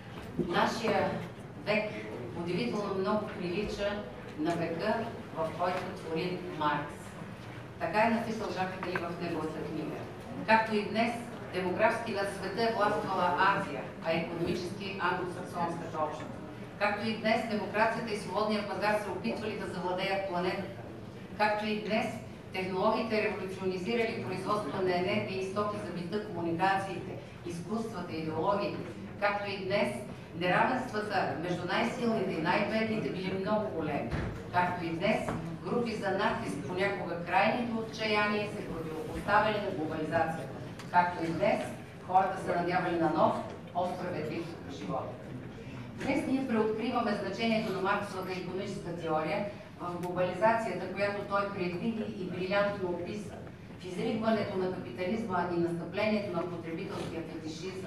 Нашия век удивително много прилича на века, в който твори Маркс. Така е написал Жак Атали в неговата книга. Както и днес, демографски над света е властвала Азия, а икономически англосаксонската общност. Както и днес, демокрацията и свободния пазар се опитвали да завладеят планетата. Както и днес, технологиите революционизирали производството на енергия и стоки за бита, комуникациите, изкуствата, идеологиите. Както и днес, неравенствата между най-силните и най-бедните били много големи. Както и днес, групи за натиск, понякога крайните отчаяния, се противопоставяли на глобализацията. Както и днес, хората се надявали на нов, по-справедлив живот. Днес ние преоткриваме значението на Марксовата икономическа теория в глобализацията, която той предвиди и брилянтно описа, в изригването на капитализма и настъплението на потребителския фетишизъм,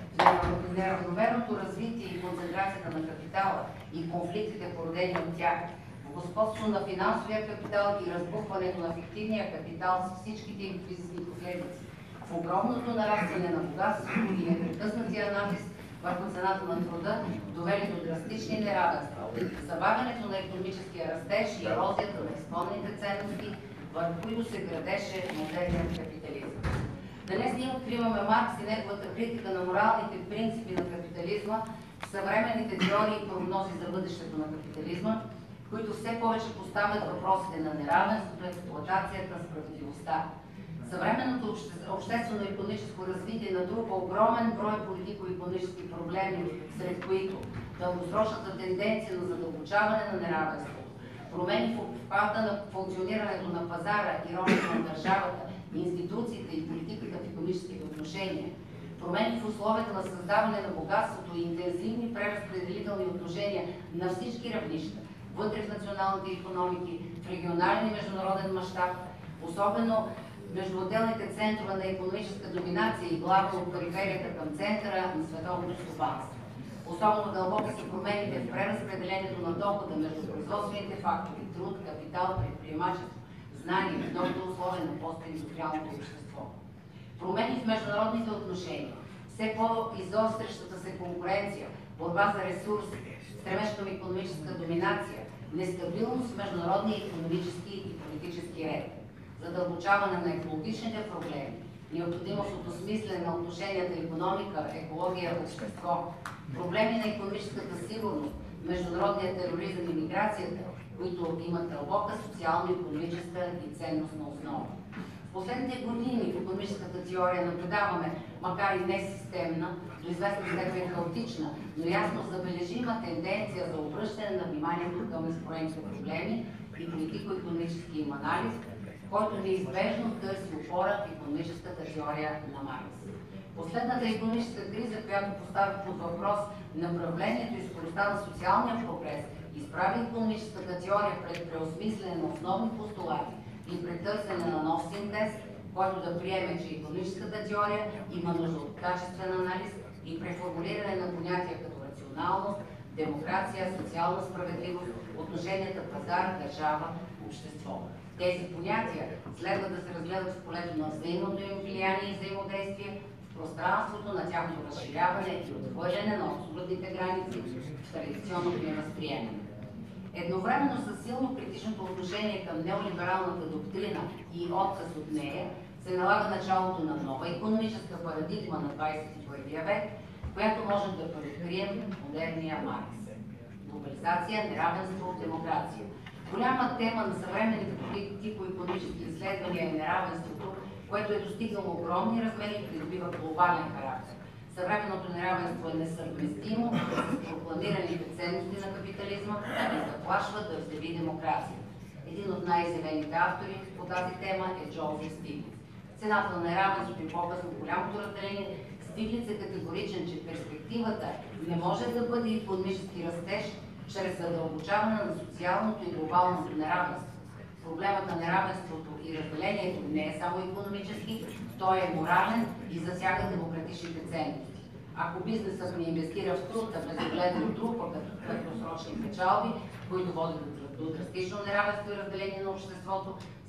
в неравномерното развитие и концентрацията на капитала и конфликтите, породени от тях, в господство на финансовия капитал и разбухването на фиктивния капитал с всичките им физически последици, в огромното нарастване на богатството и непрекъснатия натиск върху цената на труда, довели до драстични неравенства, забавянето на икономическия растеж и ерозията на изпълнените ценности, върху които се градеше модерният капитализъм. Днес ние откриваме Маркс и неговата критика на моралните принципи на капитализма, съвременните теории и прогнози за бъдещето на капитализма, които все повече поставят въпросите на неравенството, експлоатацията, справедливостта. Съвременното обще, обществено-икономическо развитие натрупа огромен брой политико-икономически проблеми, сред които дългосрочната тенденция на задълбочаване на неравенството, промени в обхвата на функционирането на пазара и ролята на държавата, институциите и политиката в икономическите отношения, промени в условията на създаване на богатството и интензивни преразпределителни отношения на всички равнища, вътре в националните икономики, в регионален и международен мащаб, особено между отделните центрове на икономическа доминация и главно от периферията към центъра на световното стопанство. Особено дълбоки са промените в преразпределението на дохода между производствените фактори, труд, капитал, предприемачество, знания, новите условия на постиндустриалното общество. Промени в международните отношения, все по-изострящата се конкуренция, борба за ресурси, стремеж към икономическа доминация, нестабилност в международния икономически и политически ред, задълбочаване на екологичните проблеми, необходимост от осмислене на отношенията икономика, екология, общество, проблеми на икономическата сигурност, международния тероризъм и миграцията, които имат дълбока социално-икономическа и ценностна основа. В последните години в икономическата теория наблюдаваме, макар и не системна, до известна степен хаотична, но ясно забележима тенденция за обръщане на вниманието към изброените проблеми и политико-икономически им анализ, който неизбежно търси опора в икономическата теория на Маркс. Последната икономическа криза, която поставя под въпрос направлението и скоростта на социалния прогрес, изправи икономическата теория пред преосмислене на основни постулати и пред търсене на нов синтез, който да приеме, че икономическата теория има нужда от качествен анализ и преформулиране на понятия като рационалност, демокрация, социална справедливост, отношенията пазар, държава, общество. Тези понятия следва да се разгледат в полето на взаимното им влияние и взаимодействие, в пространството на тяхното разширяване и отхвърляне на абсолютните граници в традиционното им възприемане. Едновременно с силно критичното отношение към неолибералната доктрина и отказ от нея се налага началото на нова икономическа парадигма на двадесет и първия век, която може да преоткрием модерния Маркс. Глобализация, неравенство, демокрация. Голяма тема на съвременните политико-икономически изследвания е неравенството, което е достигнало огромни размери и придобива глобален характер. Съвременното неравенство е несъвместимо с прокламираните ценности на капитализма и заплашва да взеви демокрация. Един от най-изявените автори по тази тема е Джозеф Стиглиц. Цената на неравенството и по-късно голямото разделение, Стиглиц е категоричен, че перспективата не може да бъде икономически растеж чрез задълбочаване на социалното и глобалното неравенство. Проблемът на неравенството и разделението не е само икономически, той е морален и засяга демократичните ценности. Ако бизнесът не инвестира в труд, а безогледно трупа като краткосрочни печалби, които водят до драстично неравенство и разделение на обществото,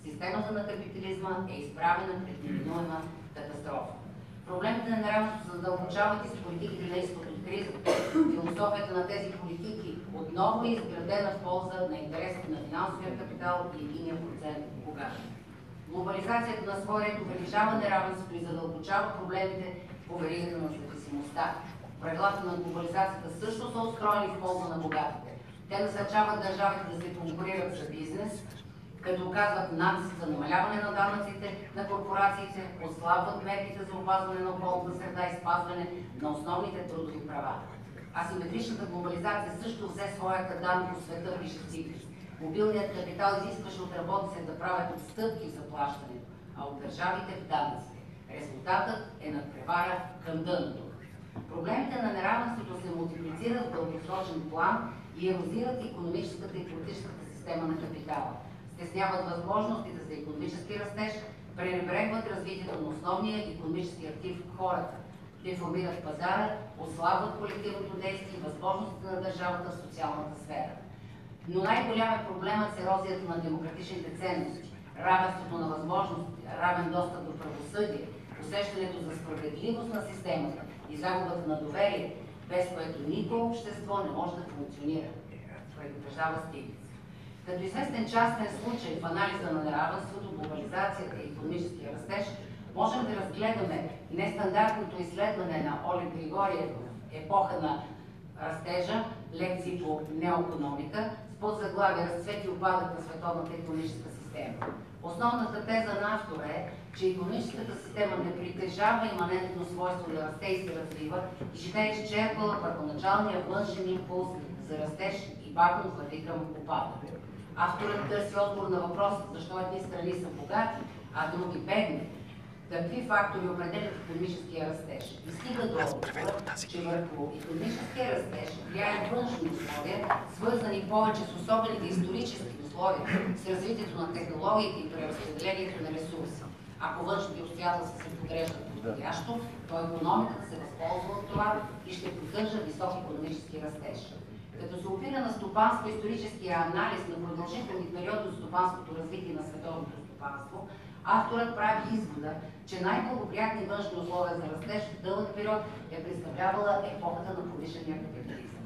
Системата на капитализма е изправена пред неминуема катастрофа. Проблемите на неравенството се задълбочават и с политиките на изход от кризата. Философията на тези политики отново е изградена в полза на интересите на финансовия капитал и единия процент богати. Глобализацията на своя ред увеличава неравенството и задълбочава проблемите по веригата на зависимостта. Правилата на глобализацията също са устроени в полза на богатите. Те насърчават държавите да се конкурират за бизнес, като оказват натиск за намаляване на данъците на корпорациите, отслабват мерките за опазване на околната среда и спазване на основните трудови права. Асиметричната глобализация също взе своята дан по света, пише Стиглиц. Мобилният капитал изискваше от работниците да правят отстъпки в заплащането, а от държавите в данъците. Резултатът е надпревара към дъното. Проблемите на неравенството се мултиплицират в дългосрочен план и ерозират икономическата и политическата система на капитала. Стесняват възможностите за икономически растеж, пренебрегват развитието на основния икономически актив – хората, деформират пазара, отслабват колективното действие и възможностите на държавата в социалната сфера. Но най-голям е проблемът с ерозията на демократичните ценности, равенството на възможности, равен достъп до правосъдие, усещането за справедливост на системата и загубата на доверие, без което никое общество не може да функционира, предупреждава Стиглиц. Като известен частен случай в анализа на неравенството, глобализацията и икономическия растеж, можем да разгледаме нестандартното изследване на Олег Григориев в епоха на растежа, лекции по неоекономика, с подзаглавие "Разцвет и упадък на световната икономическа система". Основната теза на автора е, че икономическата система не притежава иманентно свойство да расте и се развива и че тя е изчерпала първоначалния външен импулс за растеж и бавно върви към упадък. Авторът търси отговор на въпроса защо едни страни са богати, а други бедни. Какви фактори определят икономическия растеж? И стига до отговора, че върху икономическия растеж влияят външни условия, свързани повече с особените исторически условия, с развитието на технологиите и преразпределението на ресурси. Ако външните обстоятелства се подреждат подходящо, то икономиката се възползва от това и ще поддържа висок икономически растеж. Като се опира на стопанско-историческия анализ на продължителни периоди от стопанското развитие на световното стопанство, авторът прави извода, че най-благоприятни външни условия за растеж в дълъг период е представлявала епохата на промишления капитализъм.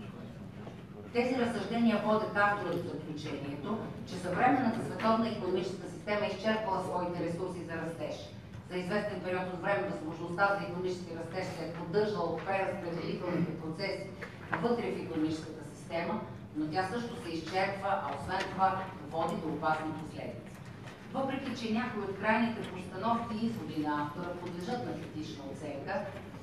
Тези разсъждения водят авторът в заключението, че съвременната световна икономическа система е изчерпала своите ресурси за растеж. За известен период от време възможността за икономически растеж се е поддържала от преразпределителните процеси вътре в икономическата система, но тя също се изчерпва, а освен това води до опасни последици. Въпреки че някои от крайните постановки и изводи на автора подлежат на критична оценка,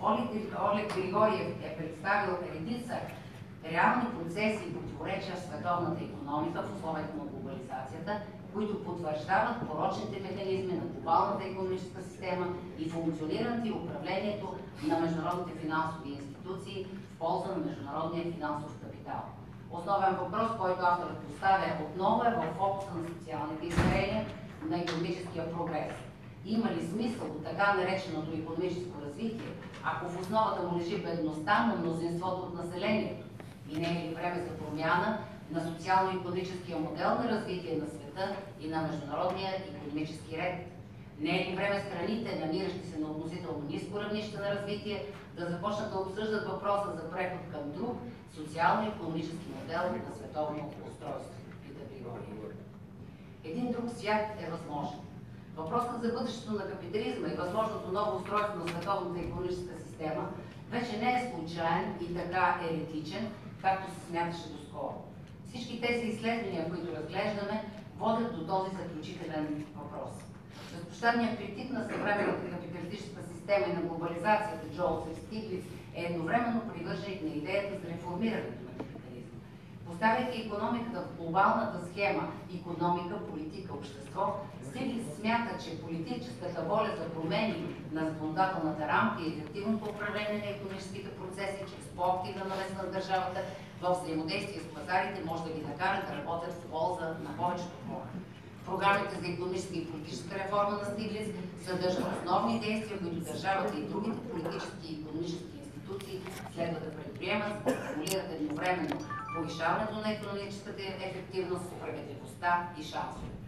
Олег Григориев е представил редица реални процеси и противоречия в световната икономика в условията на глобализацията, които потвърждават порочните механизми на глобалната икономическа система и функционирането и управлението на международните финансови институции в полза на международния финансов капитал. Основен въпрос, който авторът поставя отново е в фокуса на социалните измерения на икономическия прогрес. Има ли смисъл от така нареченото икономическо развитие, ако в основата му лежи бедността на мнозинството от населението? И не е ли време за промяна на социално-икономическия модел на развитие на света и на международния икономически ред? Не е ли време страните, намиращи се на относително ниско равнище на развитие, да започнат да обсъждат въпроса за преход към друг социално-икономически модел на световно устройство? Пита Григориев. Един друг свят е възможен. Въпросът за бъдещето на капитализма и възможното ново устройство на световната икономическа система вече не е случайен и така еретичен, както се смяташе доскоро. Всички тези изследвания, които разглеждаме, водят до този заключителен въпрос. Безпощадният критик на съвременната капиталистическа система и на глобализацията Джозеф Стиглиц е едновременно привърженик на идеята за реформирането на капитализма. Поставяйки икономиката в глобалната схема икономика, политика, общество, Стиглиц смята, че политическата воля за промени на законодателната рамка и ефективното управление на икономическите процеси чрез по-активна намеса на държавата в взаимодействие с пазарите може да ги накара да работят в полза на повечето хора. Програмите за икономическа и политическа реформа на Стиглиц съдържат основни действия, които държавата и другите политически и икономически институции следва да предприемат, за да стимулират едновременно повишаването на икономическата ефективност, справедливостта и шансове.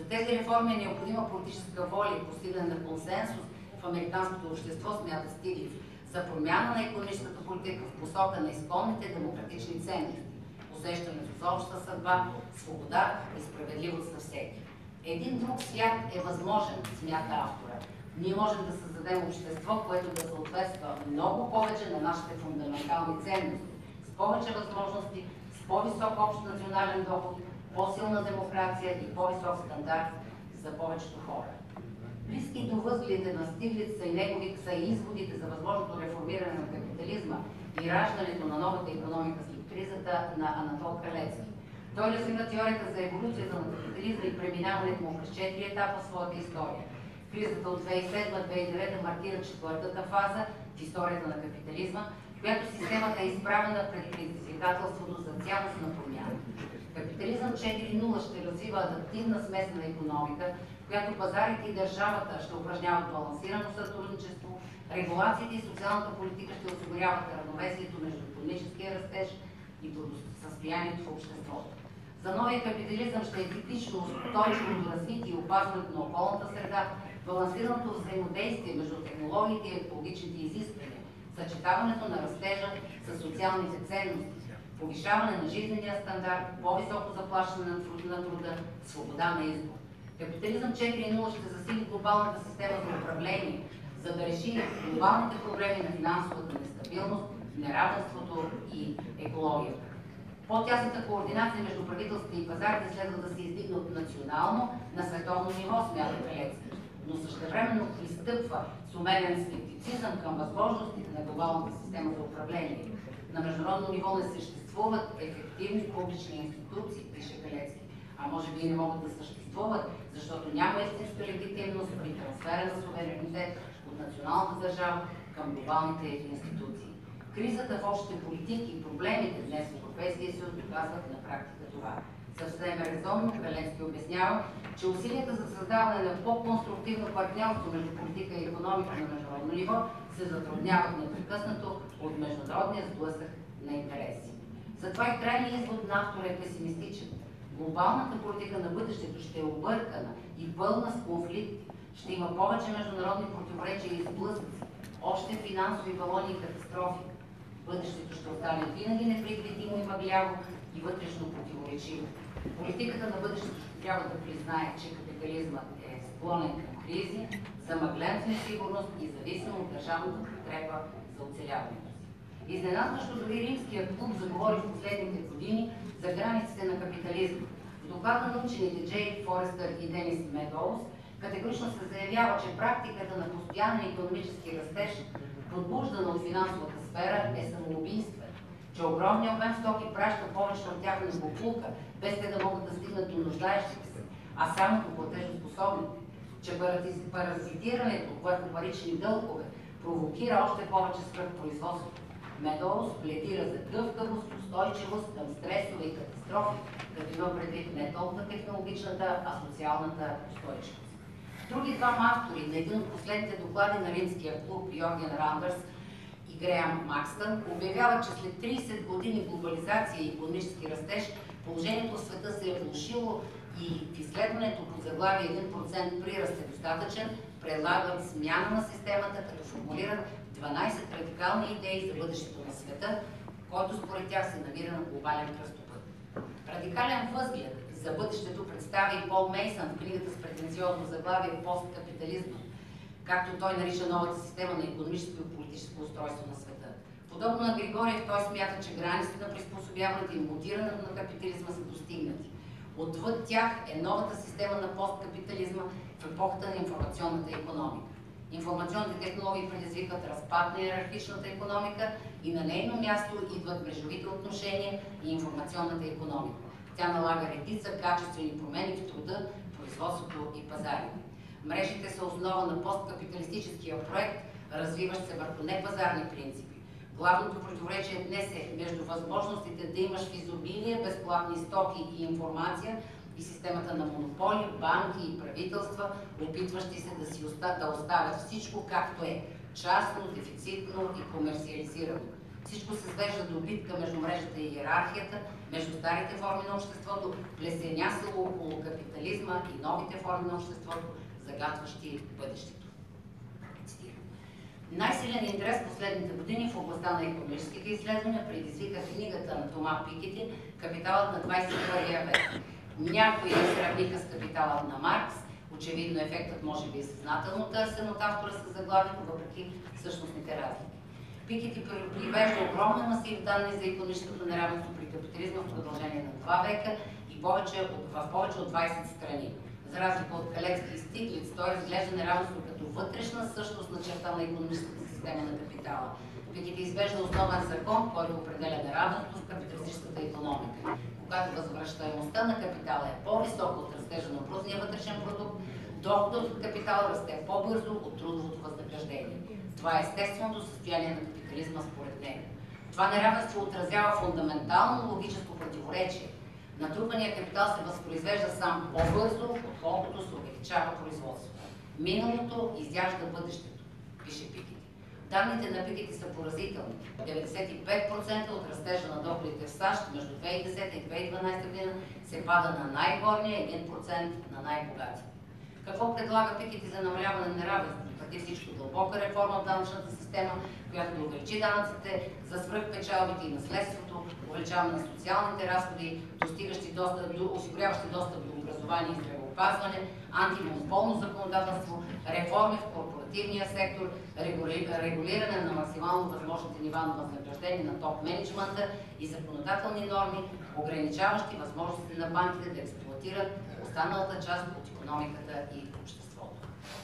За тези реформи е необходима политическа воля и постигане на консенсус в американското общество, смята Стиглиц, за промяна на икономическата политика в посока на изконните демократични ценности, усещането за обща съдба, свобода и справедливост за всеки. Един друг свят е възможен, смята автора. Ние можем да създадем общество, което да съответства много повече на нашите фундаментални ценности, с повече възможности, с по-висок общ национален доход, по-силна демокрация и по-висок стандарт за повечето хора. Близки до възгледите на Стиглиц са и негови са и изводите за възможното реформиране на капитализма и раждането на новата икономика след кризата на Анатол Кралевски. Той развива теорията за еволюцията на капитализма и преминаването му през четири етапа в своята история. Кризата от две хиляди и седма - две хиляди и девета маркира четвъртата фаза в историята на капитализма, в която системата е изправена пред предизвикателството за цялостна промяна. Капитализъм четири нула ще развива адаптивна смесена икономика, в която пазарите и държавата ще упражняват балансирано сътрудничество, регулациите и социалната политика ще осигуряват равновесието между икономическия растеж и благосъстоянието в обществото. За новия капитализъм ще е типично устойчивото развитие и опазването на околната среда, балансираното взаимодействие между технологиите и екологичните изисквания, съчетаването на растежа с социалните ценности, повишаване на жизнения стандарт, по-високо заплащане на труда, свобода на избор. Капитализъм четири нула ще засили глобалната система за управление, за да реши глобалните проблеми на финансовата нестабилност, неравенството и екологията. По-тясната координация между правителствата и пазарите следва да се издигне от национално на световно ниво, смята Кралевски, но същевременно пристъпва с умерен скептицизъм към възможностите на глобалната система за управление. На международно ниво не съществуват ефективни публични институции, пише Кралевски, а може би и не могат да съществуват, защото няма истинска легитимност при трансфера на суверенитет от националната държава към глобалните институции. Кризата в общите политики и проблемите днес в Европейския съюз доказват на практика това. Съвсем резонно Кралевски обяснява, че усилията за създаване на по-конструктивно партньорство между политика и икономика на международно ниво се затрудняват непрекъснато от международния сблъсък на интереси. Затова и крайният извод на автора е песимистичен. Глобалната политика на бъдещето ще е объркана и пълна с конфликти, ще има повече международни противоречия и сблъсъци, още финансови балони и катастрофи. Бъдещето ще остане винаги непредвидимо и мъгляво и вътрешно противоречиво. Политиката на бъдещето ще трябва да признае, че капитализмът е склонен към кризи, замъглен в несигурност и зависим от държавната подкрепа за оцеляването си. Изненадващо дори Римският клуб заговори в последните години за границите на капитализма. В доклада на учените Джей Форестър и Денис Медоуз категорично се заявява, че практиката на постоянен икономически растеж, подбуждана от финансовата сфера, е самоубийствен, че огромният обем стоки праща повече от тях на боклука, без те да могат да стигнат до нуждаещите се, а само до платежоспособните, че паразитирането върху парични дългове провокира още повече свръхпроизводство. Медоуз пледира за гъвкавост, устойчивост към стресове и катастрофи, като има предвид не толкова технологичната, а социалната устойчивост. Други двама автори на един от последните доклади на Римския клуб, Йорген Рандърс и Греъм Макстън, обявяват, че след тридесет години глобализация и икономически растеж положението в света се е влошило и в изследването по заглавие един процент прираст е достатъчен, предлагат смяна на системата, като формулират дванадесет радикални идеи за бъдещето на света, който според тях се намира на глобален кръстопът. Радикален възглед за бъдещето представи и Пол Мейсън в книгата с претенциозно заглавие «Посткапитализма», както той нарича новата система на икономическо и политическо устройство на света. Подобно на Григорьев, той смята, че границите на приспособяването и мутирането на капитализма са достигнати. Отвъд тях е новата система на посткапитализма в епохата на информационната икономика. Информационните технологии предизвикват разпад на иерархичната икономика и на нейно място идват мрежовите отношения и информационната икономика. Тя налага редица качествени промени в труда, производството и пазарите. Мрежите са основа на посткапиталистическия проект, развиващ се върху непазарни принципи. Главното противоречие днес е между възможностите да имаш в изобилие безплатни стоки и информация и системата на монополи, банки и правителства, опитващи се да си оста... да оставят всичко както е – частно, дефицитно и комерциализирано. Всичко се свежда до битка между мрежата и иерархията, между старите форми на обществото, плесенясало около капитализма и новите форми на обществото, загатващи бъдещето. Най-силен интерес в последните години в областта на икономическите изследвания предизвика книгата на Тома Piketty «Капиталът на двадесет и първия век». Някои сравниха с капиталът на Маркс. Очевидно ефектът може би е съзнателно търсен от автора с заглавието, въпреки същностните разлики. Piketty привежда огромен масив данни за икономическото неравенство при капитализма в продължение на два века и повече, в повече от двадесет страни. За разлика от Калецки и Стиглиц, той разглежда неравенство като вътрешна същност на черта на икономическата система на капитала. Piketty извежда основен закон, който определя неравенство в капиталистическата икономика. Когато възвръщаемостта на капитала е по-висока от растежа на брутния вътрешен продукт, доходът от капитала расте по-бързо от трудовото възнаграждение. Това е естественото състояние на капитализма според него. Това неравенство отразява фундаментално логическо противоречие. Натрупаният капитал се възпроизвежда сам по-бързо, отколкото се увеличава производството. Миналото изяжда бъдещето, пише Piketty. Данните на Piketty са поразителни. деветдесет и пет процента от растежа на доходите в САЩ между две хиляди и десета и две хиляди и дванадесета година се пада на най-горния, един процент на най-богатите. Какво предлага Piketty за намаляване на неравенството? Преди всичко дълбока реформа в данъчната система, която да увеличи данъците за свръхпечалбите и наследството, увеличаване на социалните разходи, достигащи достъп до, осигуряващи достъп до образование и здравеопазване, антимонополно законодателство, реформи в корпоративния сектор, регулиране на максимално възможните нива на възнаграждение на топ-менеджмента и законодателни норми, ограничаващи възможности на банките да експлоатират останалата част от икономиката и обществото.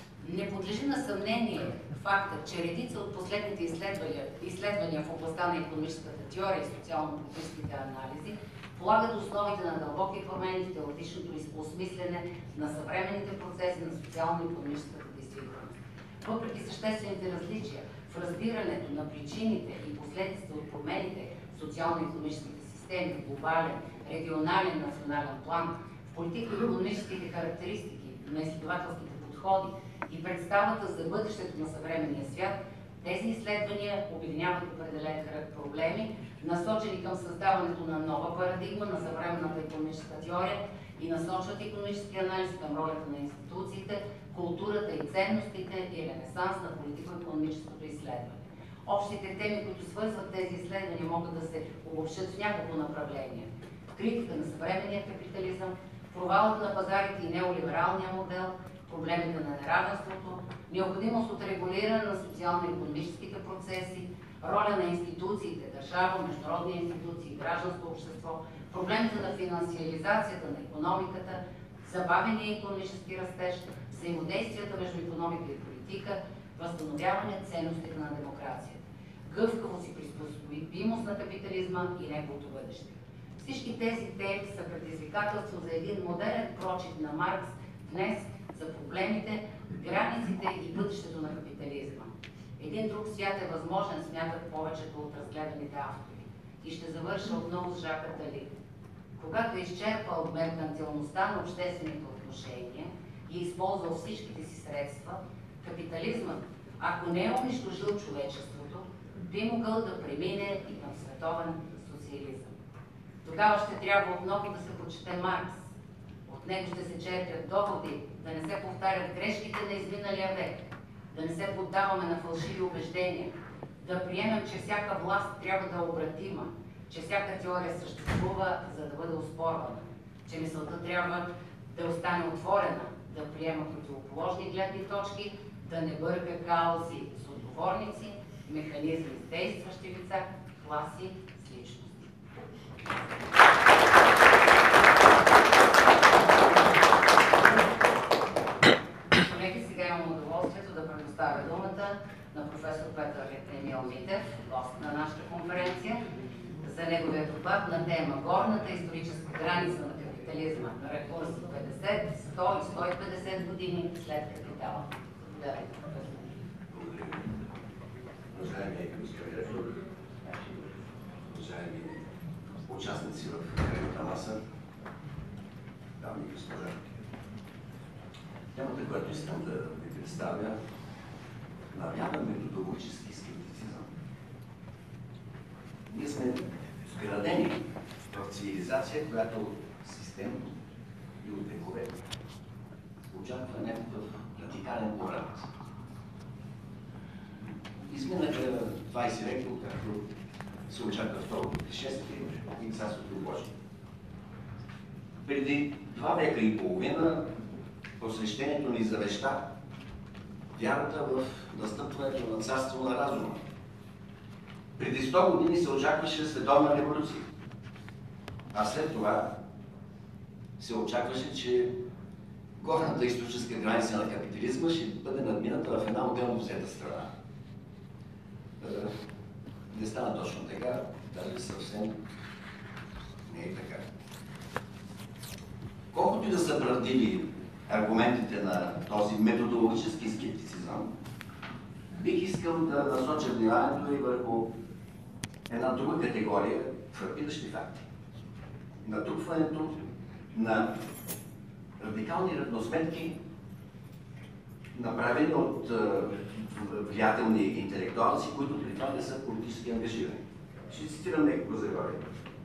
Не подлежи на съмнение факта, че редица от последните изследвания, изследвания в областта на икономическата теория и социално-политическите анализи полагат основите на дълбоки промени в теоретичното осмислене на съвременните процеси на социално-икономическата действителност. Въпреки съществените различия в разбирането на причините и последиците от промените в социално-икономическите системи в глобален, регионален, национален план, в политико-икономическите характеристики на изследователските подходи и представата за бъдещето на съвременния свят, тези изследвания обединяват определен кръг проблеми, насочени към създаването на нова парадигма на съвременната икономическа теория и насочват икономически анализ към ролята на институциите, културата и ценностите и ренесанс на политико-икономическото изследване. Общите теми, които свързват тези изследвания, могат да се обобщат в няколко направления. Критика на съвременния капитализъм, провалът на пазарите и неолибералния модел, проблемите на неравенството, необходимост от регулиране на социално-икономическите процеси, роля на институциите, държава, международни институции, гражданско общество, проблемите на финансиализацията на икономиката, забавения икономически растеж, взаимодействията между икономика и политика, възстановяване ценностите на демокрацията, гъвкавост и приспособимост на капитализма и неговото бъдеще. Всички тези теми са предизвикателство за един модерен прочит на Маркс днес за проблемите, границите и бъдещето на капитализма. Един друг свят е възможен, смятат повечето от разгледаните автори. И ще завърша отново с Жак Атали. Когато е изчерпал меркантилността на обществените отношения и използвал всичките си средства, капитализмът, ако не е унищожил човечеството, би могъл да премине и към световен социализъм. Тогава ще трябва отново да се прочете Маркс. От него ще се черпят доводи, да не се повтарят грешките на изминалия век, да не се поддаваме на фалшиви убеждения, да приемем, че всяка власт трябва да е обратима, че всяка теория съществува, за да бъде оспорвана, че мисълта трябва да остане отворена, да приема противоположни гледни точки, да не бърка каузи с отговорници, механизми с действащи лица, класи с личности. Колеги, сега имам удоволствието да предоставя думата на професор Петър Емил Митев, гост на нашата конференция, за неговия доклад на тема горната историческа граница на капитализма на рекурс петдесет, сто и сто и петдесет години след капитала. Благодаря. Благодаря. Уважаеми господин ректор, уважаеми участници в крайната маса, дами и господа. Темата, която искам да ви представя, навява методологически скептицизъм. Ние сме вградени в цивилизация, която системно и от векове очаква някакъв радикален обрат. Изминаха двайсет века, както се очаква второто пришествие и Царството Божие. Преди два века и половина посвещението ни завеща вярата в настъпването на царство на разума. Преди сто години се очакваше световна революция, а след това се очакваше, че горната историческа граница на капитализма ще бъде надмината в една отделно взета страна. Не стана точно така, даже съвсем не е така. Колкото и да са правдиви аргументите на този методологически скептицизъм, бих искал да насоча вниманието и върху една друга категория фрапиращи факти. Натрупването на радикални равносметки, направени от влиятелни интелектуалци, които при това не са политически ангажирани. Ще цитирам някакво заглавие.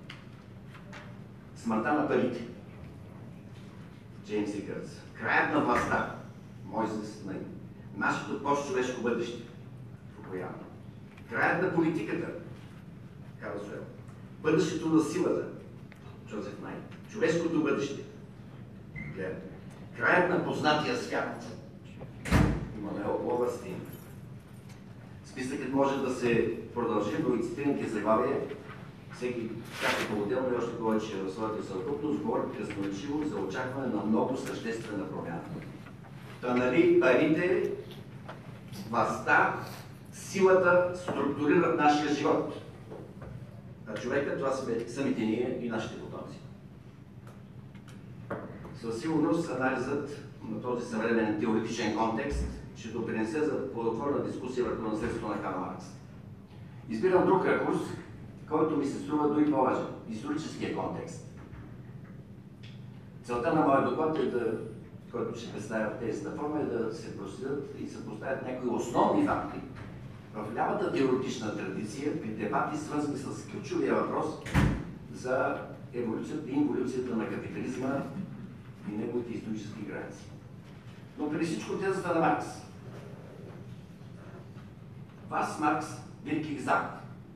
Смъртта на парите. Джеймс Рикърдс. Краят на властта. Мойсес на нашето пост-човешко бъдеще. Фукуяма. Краят на политиката. Карл Суел. Бъдещето на силата. Джозеф Най. Човешкото бъдеще. Гледам. Краят на познатия свят. Имануел Ловърстин. Списъкът може да се продължи, но и цитираните заглавия, всеки всяко по-отделно и още повече в своята съвкупност, говори красноречиво за очакване на много съществена промяна. Та нали парите, властта, силата структурират нашия живот. А човека, това са самите ние и нашите потомци. Със сигурност анализът на този съвременен теоретичен контекст ще допринесе за плодотворна дискусия върху наследството на Карл Маркс. Избирам друг ракурс, който ми се струва дори по-важен – историческия контекст. Целта на моя доклад е да, който ще представя в тезисна форма, е да се проследят и се поставят някои основни факти в лявата теоретична традиция при дебати, свързани с ключовия въпрос за еволюцията и инволюцията на капитализма и неговите исторически граници. Но преди всичко тезата на Маркс. Вас Маркс велики gesagt.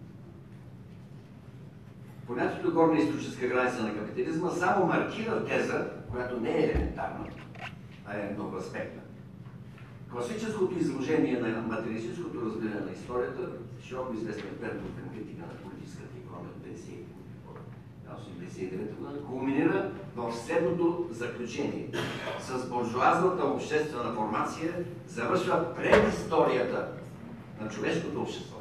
Понятието горна историческа граница на капитализма само маркира теза, която не е елементарна, а е многоаспектна. Класическото изложение на материалистическото разбиране на историята, широко известен метод към критика на политическата икономия от деветдесет и девета година, кулминира в следното заключение. С буржуазната обществена формация завършва предисторията на човешкото общество.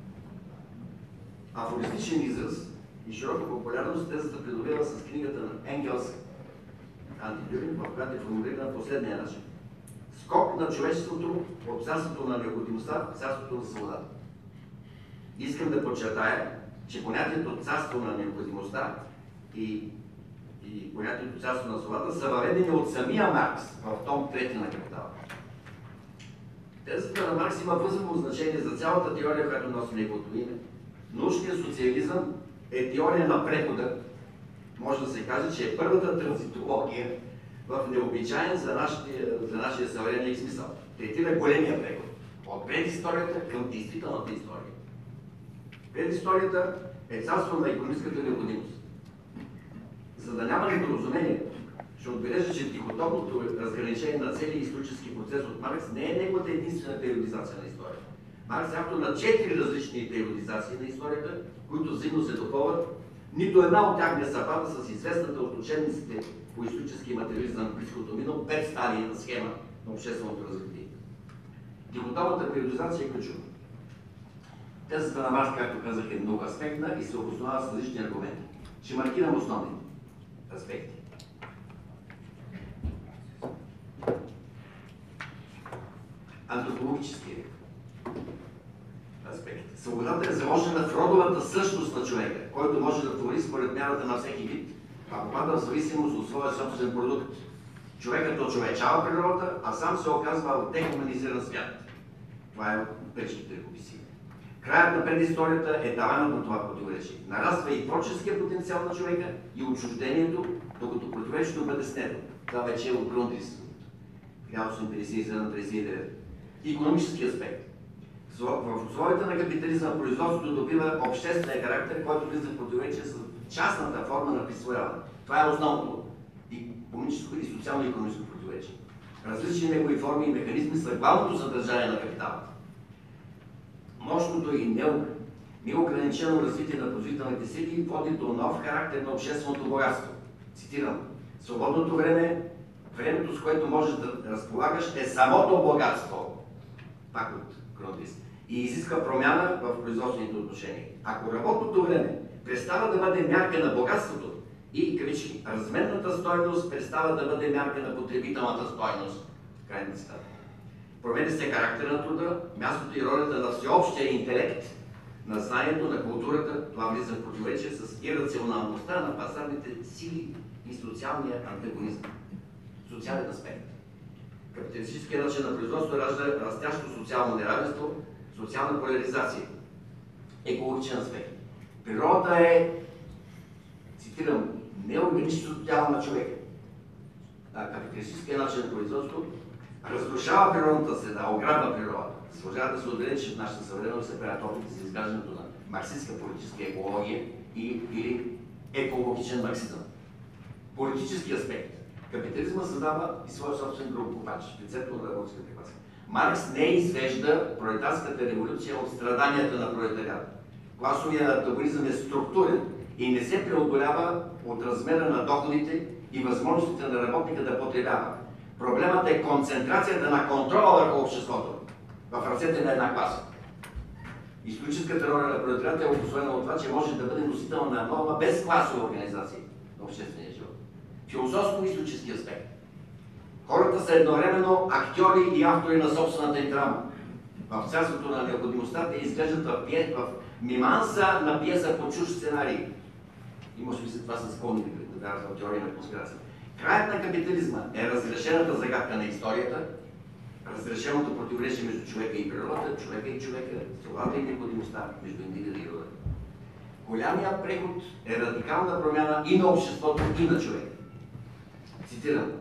Афористичен израз и широка популярност тезата придобива с книгата на Енгелс Антидюрин, в която е формулирана последния начин. Скок на човечеството от царството на необходимостта в царството на свободата. Искам да подчертая, че понятието царство на необходимостта и, и понятието царство на свободата са въведени от самия Маркс в том трети на Капитала. Тезата на Маркс има възможно значение за цялата теория, която носи неговото име. Научният социализъм е теория на прехода. Може да се каже, че е първата транзитология в необичайен за, нашите, за нашия съвременник смисъл. Третира големия преход. От предисторията към действителната история. Предисторията е царство на икономическата необходимост. За да няма недоразумение, ще отбележа, че дихотопното разграничение на целия исторически процес от Маркс не е неговата единствена периодизация на историята. Маркс е автор на четири различни периодизации на историята, които взаимно се допълват. Нито една от тях не съвпада с известната от учебниците по исторически материализъм в близкото минало пред Сталина схема на общественото развитие. Дихотопната периодизация е ключова. Тезата на Маркс, както казах, е много аспектна и се обосновава с различни аргументи. Ще маркирам основни аспекти. Антропологически аспект. Свободата е заложена в родовата същност на човека, който може да твори според мярата на всеки вид, а попада в зависимост от своя собствен продукт. Човекът очовечава природата, а сам се оказва в дехуманизиран свят. Това е от печките ръкописи. Краят на предисторията е таванът на това противоречие. Нараства и творческия потенциал на човека и отчуждението, докато противоречието бъде снето. Това вече е от Грундрис, хиляда осемстотин петдесет и седем петдесет и девет. Икономически аспект. В условията на капитализма производството добива обществен характер, който влиза в противоречие с частната форма на присвояване. Това е основното икономическо и социално-икономическо противоречие. Различни негови форми и механизми са главното съдържание на капитала. Мощното и неограничено развитие на производителните сили води до нов характер на общественото богатство. Цитирам: свободното време, времето, с което можеш да разполагаш, е самото богатство. Пак от Грундрис. И изисква промяна в производствените отношения. Ако работното време престава да бъде мярка на богатството и, кавички, разменната стойност престава да бъде мярка на потребителната стойност, крайна цитата. Променя се характера на труда, мястото и ролята на всеобщия интелект, на знанието, на културата. Това влиза в противоречие с ирационалността на пазарните сили и социалния антагонизъм. Социален аспект. Капиталистическият начин на производство ражда растящо социално неравенство, социална поляризация. Екологичен аспект. Природата е, цитирам, неорганичното тяло на човека. Капиталистическият начин на производство разрушава природната среда, ограбва природата. Заслужава да се отбележи, че в нашата съвременност се правят опити за изграждането на марксистска политическа екология и, или екологичен марксизъм. Политически аспект. Капитализма създава и своя собствен друг копач, лицето на работническата класа. Маркс не извежда пролетарската революция от страданията на пролетарията. Класовият антагонизъм е структурен и не се преодолява от размера на доходите и възможностите на работника да потребява. Проблемът е концентрацията на контрола върху обществото в ръцете на една класа. Историческата роля на пролетарията е обусловена от това, че може да бъде носител на нова безкласова организация на обществения живот. Философско-исторически аспект. Хората са едновременно актьори и автори на собствената им драма. В царството на необходимостта те изглеждат в, пие, в миманса на пиеса по чужд сценарий. И може би след това са склонни да вярват в теория на конспирация. Краят на капитализма е разрешената загадка на историята, разрешеното противоречие между човека и природата, човека и човека, свободата и необходимостта между индивида и рода. Голямия преход е радикална промяна и на обществото, и на човека. Цитирам: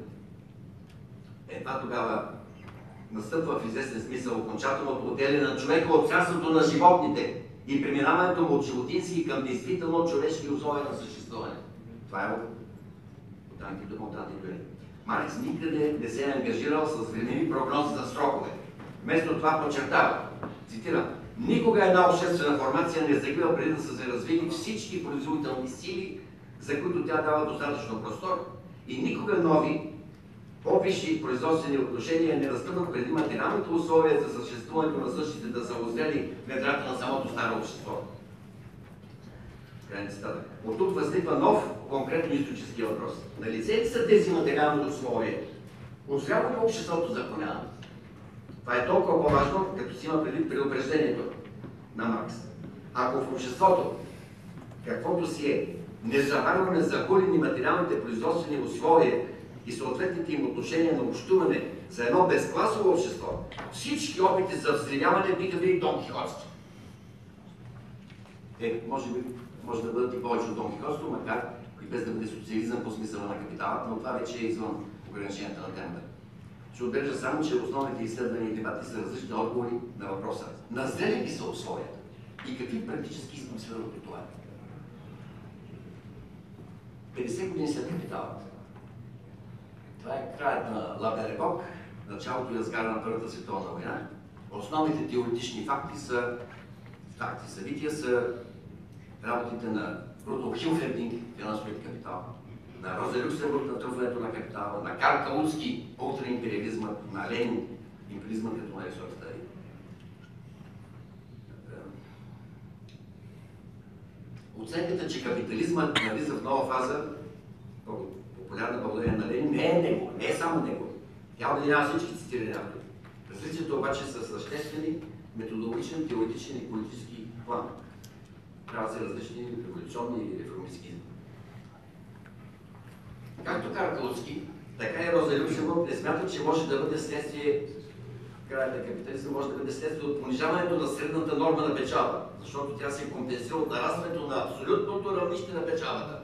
едва тогава настъпва в известен смисъл окончателното отделяне на човека от царството на животните и преминаването му от животински към действително човешки условия на съществуване. Това е от антидемократите. Маркс никъде не се е ангажирал с времеви прогнози за срокове. Вместо това подчертава, цитирам: никога една обществена формация не загива преди да са се развили всички производителни сили, за които тя дава достатъчно простор, и никога нови, по-висши производствени отношения не настъпват преди материалните условия за съществуването на същите да са озрели в недрата на самото старо общество. Крайна цитата. От тук възниква нов, конкретно исторически въпрос. Налице ли са тези материални условия? Озрява ли обществото за промяна? Това е толкова по-важно, като си има предвид предупреждението на Маркс. Ако в обществото, каквото си е, не заварваме захулени материалните производствени условия и съответните им отношения на общуване за едно безкласово общество, всички опити за взривяване биха били Дон Кихотски. Е, може би, може да бъдат и повече от Дон Кихотско, макар и без да бъде социализъм по смисъла на капиталата, но това вече е извън ограниченията на темата. Ще отбележа само, че основните изследвания и дебати са различни отговори на въпроса: назрели ли са условията и какви практически измисли следват от това? петдесет години след капиталата. Това е краят на Ла Бел Епок, началото и разгара на Първата световна война. Основните теоретични факти са, факти, събития са работите на Рудолф Хилфердинг, финансовият капитал, на Роза Люксембург, натрупването на капитала, на Карл Калуцки, ултраимпериализма, на Ленин, империализма като на ресурсата. Оценката, че капитализмът навлиза в нова фаза, популярна благодарение на Ленин, не е него, не е само него. Тя обединява всички цитирани автори. Различията обаче са съществени, методологичен, теоретичен и политически план. Трябва да са различни революционни и реформистски. Както Карл Калуцки, така и Роза Люксембург не смятат, че може да бъде следствие края на капитализма може да бъде следствие от понижаването на средната норма на печалба, защото тя се компенсира от нарастването на абсолютното равнище на печалбата.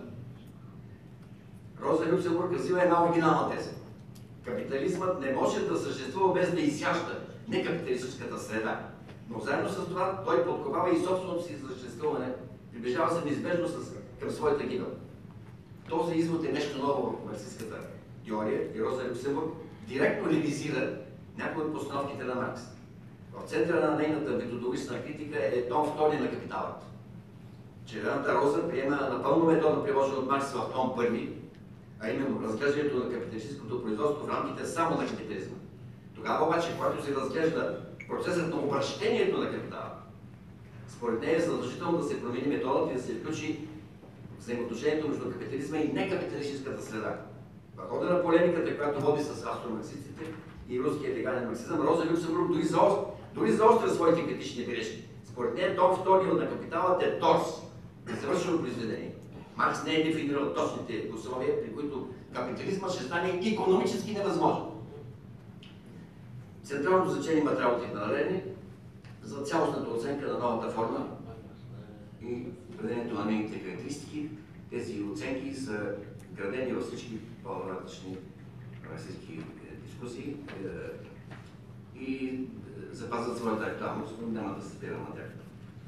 Роза Люксембург развива една оригинална теза. Капитализмът не може да съществува без да изяжда некапиталистическата среда, но заедно с това той подкопава и собственото си съществуване, приближава се неизбежно с, към своята гибел. Този извод е нещо ново в марксистската теория и Роза Люксембург директно ревизира някои от постановките на Маркс. В центъра на нейната методологична критика е том втори на Капиталът. Червената роза приема напълно метода, приложен от Маркс в том първи, а именно разглеждането на капиталистическото производство в рамките само на капитализма. Тогава обаче, когато се разглежда процесът на обращението на капитала, според нея е задължително да се промени методът и да се включи взаимоотношението между капитализма и некапиталистическата среда. В хода на полемиката, която води с австромарксистите и руския легален марксизъм, Роза Люксембург дори, заостр... дори заостря своите критични бележки. Според нея том втори на Капиталът е торс, незавършено произведение. Маркс не е дефинирал точните условия, при които капитализмът ще стане икономически невъзможен. Централно значение имат работите на Ленин за цялостната оценка на новата форма и определението на нейните характеристики. Тези оценки са градени във всички по-нататъчни марксистски дискусии и запазват своята актуалност, но няма да се спирам на тях.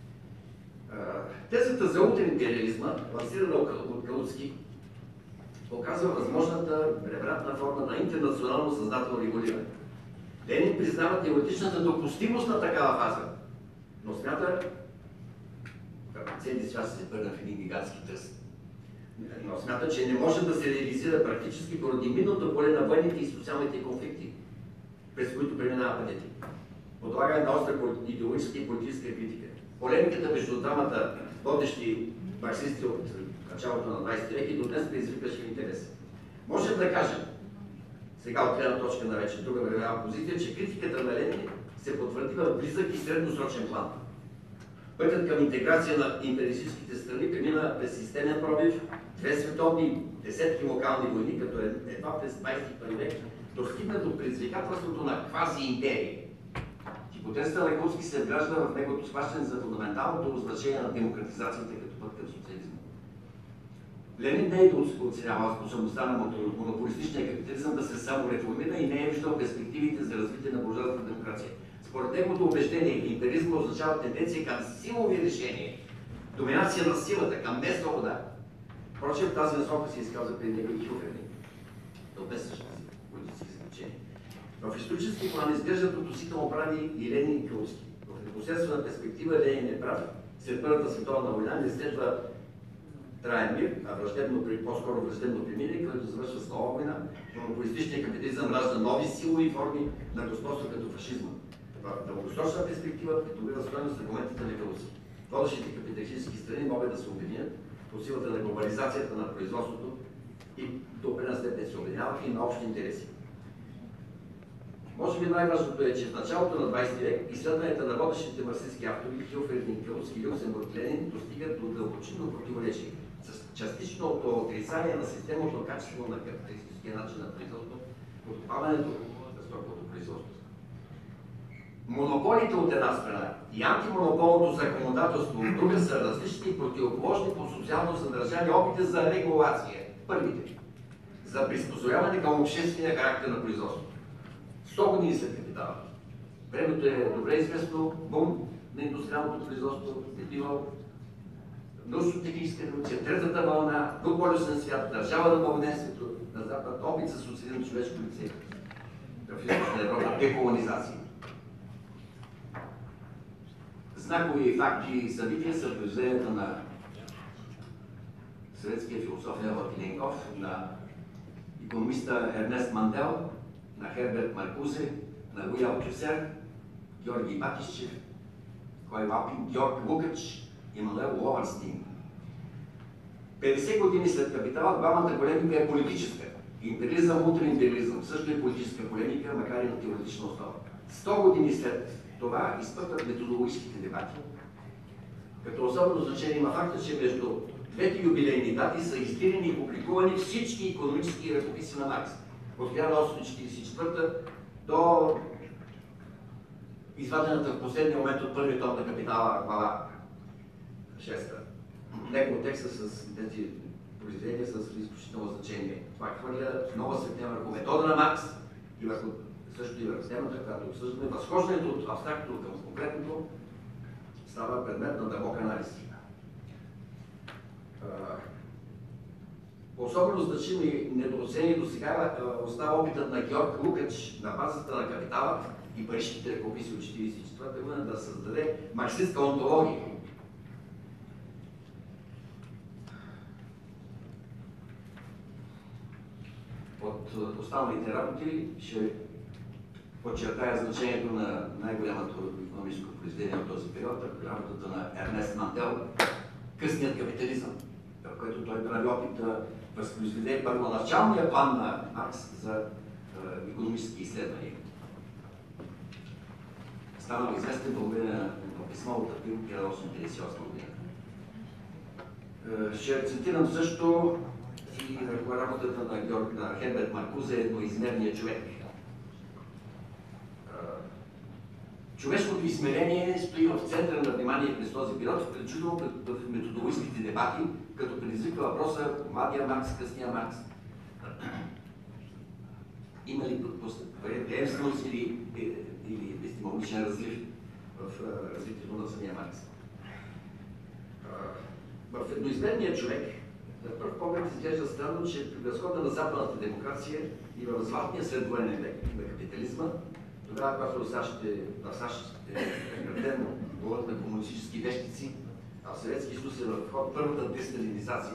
Тезата за ултраимпериализма, лансирана от Калуцки, показва възможната превратна форма на интернационално съзнателно регулиране. Ленин признава теоретичната допустимост на такава фаза, но смята, целият свят се превърна в един гигантски тръст, но смята, че не може да се реализира практически поради минното поле на военните и социалните конфликти, през които преминава пътят. Подлага на остра идеологическа и политическа критика. Полемиката между двамата водещи марксисти от началото на двадесети век и до днес предизвикваше интерес. Можем да кажем, сега от гледна точка на вече друга временна позиция, че критиката на Ленин се потвърди в близък и средносрочен план. Пътят към интеграция на империалистическите страни премина през системен пробив, две световни, десетки локални войни, като едва през двадесети първи век достигна до предизвикателството на квази-империи. Хипотезата на Калуцки се вгражда в неговото схващане за фундаменталното значение на демократизацията като път към социализма. Ленин не е оценявал способността на монополистичния капитализъм да се самореформира и не е виждал перспективите за развитие на буржуазната демокрация. Според неговото убеждение, империализма означава тенденция към силови решения, доминация на силата, към несвобода. Впрочем, тази насока се изказва преди него и Хюферник. То без същите политически заключения. В исторически план изглеждат относително прави и Ленин и Калуцки. В непосредствена перспектива Ленин е прав. След Първата световна война не следва траен мир, а враждебно, по-скоро враждебно примирие, което завършва с нова война. Монополистичният капитализъм ражда нови силови форми на господство като фашизма. В дългосрочна перспектива придобива стойност аргументите на Калуцки. Водещите капиталистически страни могат да се обединят по силата на глобализацията на производството и до определена степен се обединяват и на общи интереси. Може би най-важното е, че в началото на двадесети век изследванията на водещите марксистски автори Хюферник, Калуцки, Люксембург, Ленин достигат до дълбочинно противоречие с частичното отрицание на системното качество на капиталистическия начин на производство, подкопаването на стоковото производство. Монополите от една страна и антимонополното законодателство от друга са различни и противоположни по социално съдържание опити за регулация. Първите за приспособяване към обществения характер на производството. сто години след Капитала. Времето е добре известно, бум на индустриалното производство, бивал научно-техническа революция, третата вълна, двуполюсен свят, държава на благоденствието на Запад, опит за социализъм, човешко лице в Източна Европа, деколонизация. Знакови факти и събития са произведението на съветския философ Лева Тиленков, на икономиста Ернест Мандел, на Херберт Маркузе, на Луи Алчусер, Георги Батищев, Кой Лапин, Георг Лукач и Мануел Ловърстин. петдесет години след Капитала главната полемика е политическа. Империализъм, ултраимпериализъм също е политическа полемика, макар и на теоретична основа. сто години след това изпътват методологическите дебати. Като особено значение има факта, че между двете юбилейни дати са издирени и публикувани всички икономически ръкописи на Маркс. От хиляда осемстотин четиридесет и четвърта до извадената в последния момент от първият том на Капитала глава шеста. Негово текста с тези произведения с изключително значение. Това хвърля нова светлина върху метода на Маркс и върху също и върху темата, която обсъждаме. Възхождането от абстрактното към конкретното става предмет на дълбок анализ. Особено значимо и недооценени до сега остава опитът на Георг Лукач на базата на Капитала и Парижките ръкописи от четиридесет и четвърта година да създаде марксистка онтология. От останалите работи ще подчертая значението на най-голямото икономическо произведение от този период, работата на Ернест Мантел „Късният капитализъм“, в който той прави опит да възпроизведе първоначалния план на Маркс за е, икономически изследвания. Стана известен благодарение на писмо от април хиляда осемстотин деветдесет и осма година. Е, ще акцентирам също и върху работата на, Георг, на Херберт Маркузе „Едноизмерният човек“. Човешкото измерение стои в центъра на внимание през този период, включително в методологическите дебати, като предизвиква въпроса младия Маркс, късния Маркс. Има ли приемственост или, или епистемологичен разлив в развитието на самия Маркс? В „Едноизмерния човек“ на пръв поглед изглежда странно, че при възхода на западната демокрация и в златния следвоенен век на капитализма, тогава, когато в САЩ е, в САЩ е прекратено говорят на комунистически вещици, а в Съветския съюз е в ход първата десталинизация,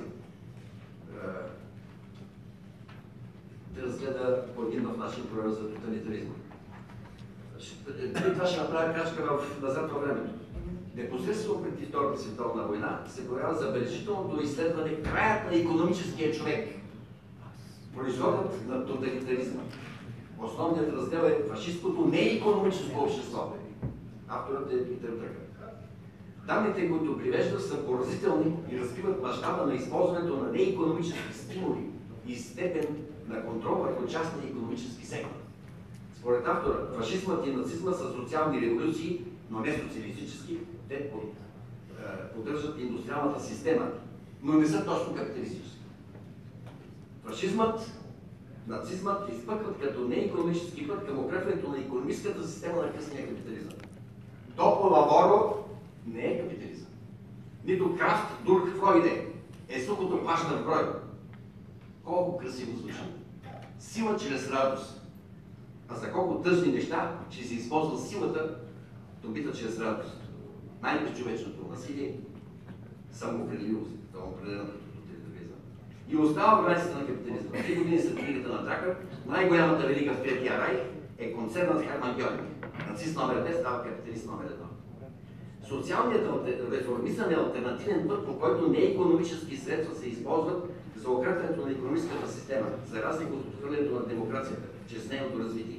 да разгледа по един нов начин проява за тоталитаризма. Това ще направя крачка в назад във времето. Непосредствено преди Втората световна война се появява забележителното изследване краят на икономическия човек, производът на тоталитаризма. Основният раздел е фашисткото неикономическо общество. Авторът е Питер Дръкър. Данните, които привежда, са поразителни и разкриват мащаба на използването на неикономически стимули и степен на контрол върху частния икономически сектор. Според автора, фашизмът и нацизма са социални революции, но не социалистически. Те поддържат индустриалната система, но не са точно капиталистически. Фашизмът, нацизмът изпъкват като неикономически път към укрепването на икономическата система на късния капитализъм. Топло Лаворо не е капитализъм. Нито Крафт, Дурк, Фройде е сухото плаща в брой. Колко красиво звучи. Сила чрез радост. А за колко тъжни неща ще се използва силата, добита чрез радост. Най-безчовечното насилие, самоопределливост, самоопределената тоталитаризъм. И остава границата на капитализма. Три години след книгата на Дракър, най-голямата велика в Третия рай е концернът Херман Гьоринг. Нацист номер две става капиталист номер едно. Социалният реформизъм е алтернативен път, по който неикономически средства се използват за укрепването на икономическата система, за разлика от отхвърлянето на демокрацията, чрез нейното развитие.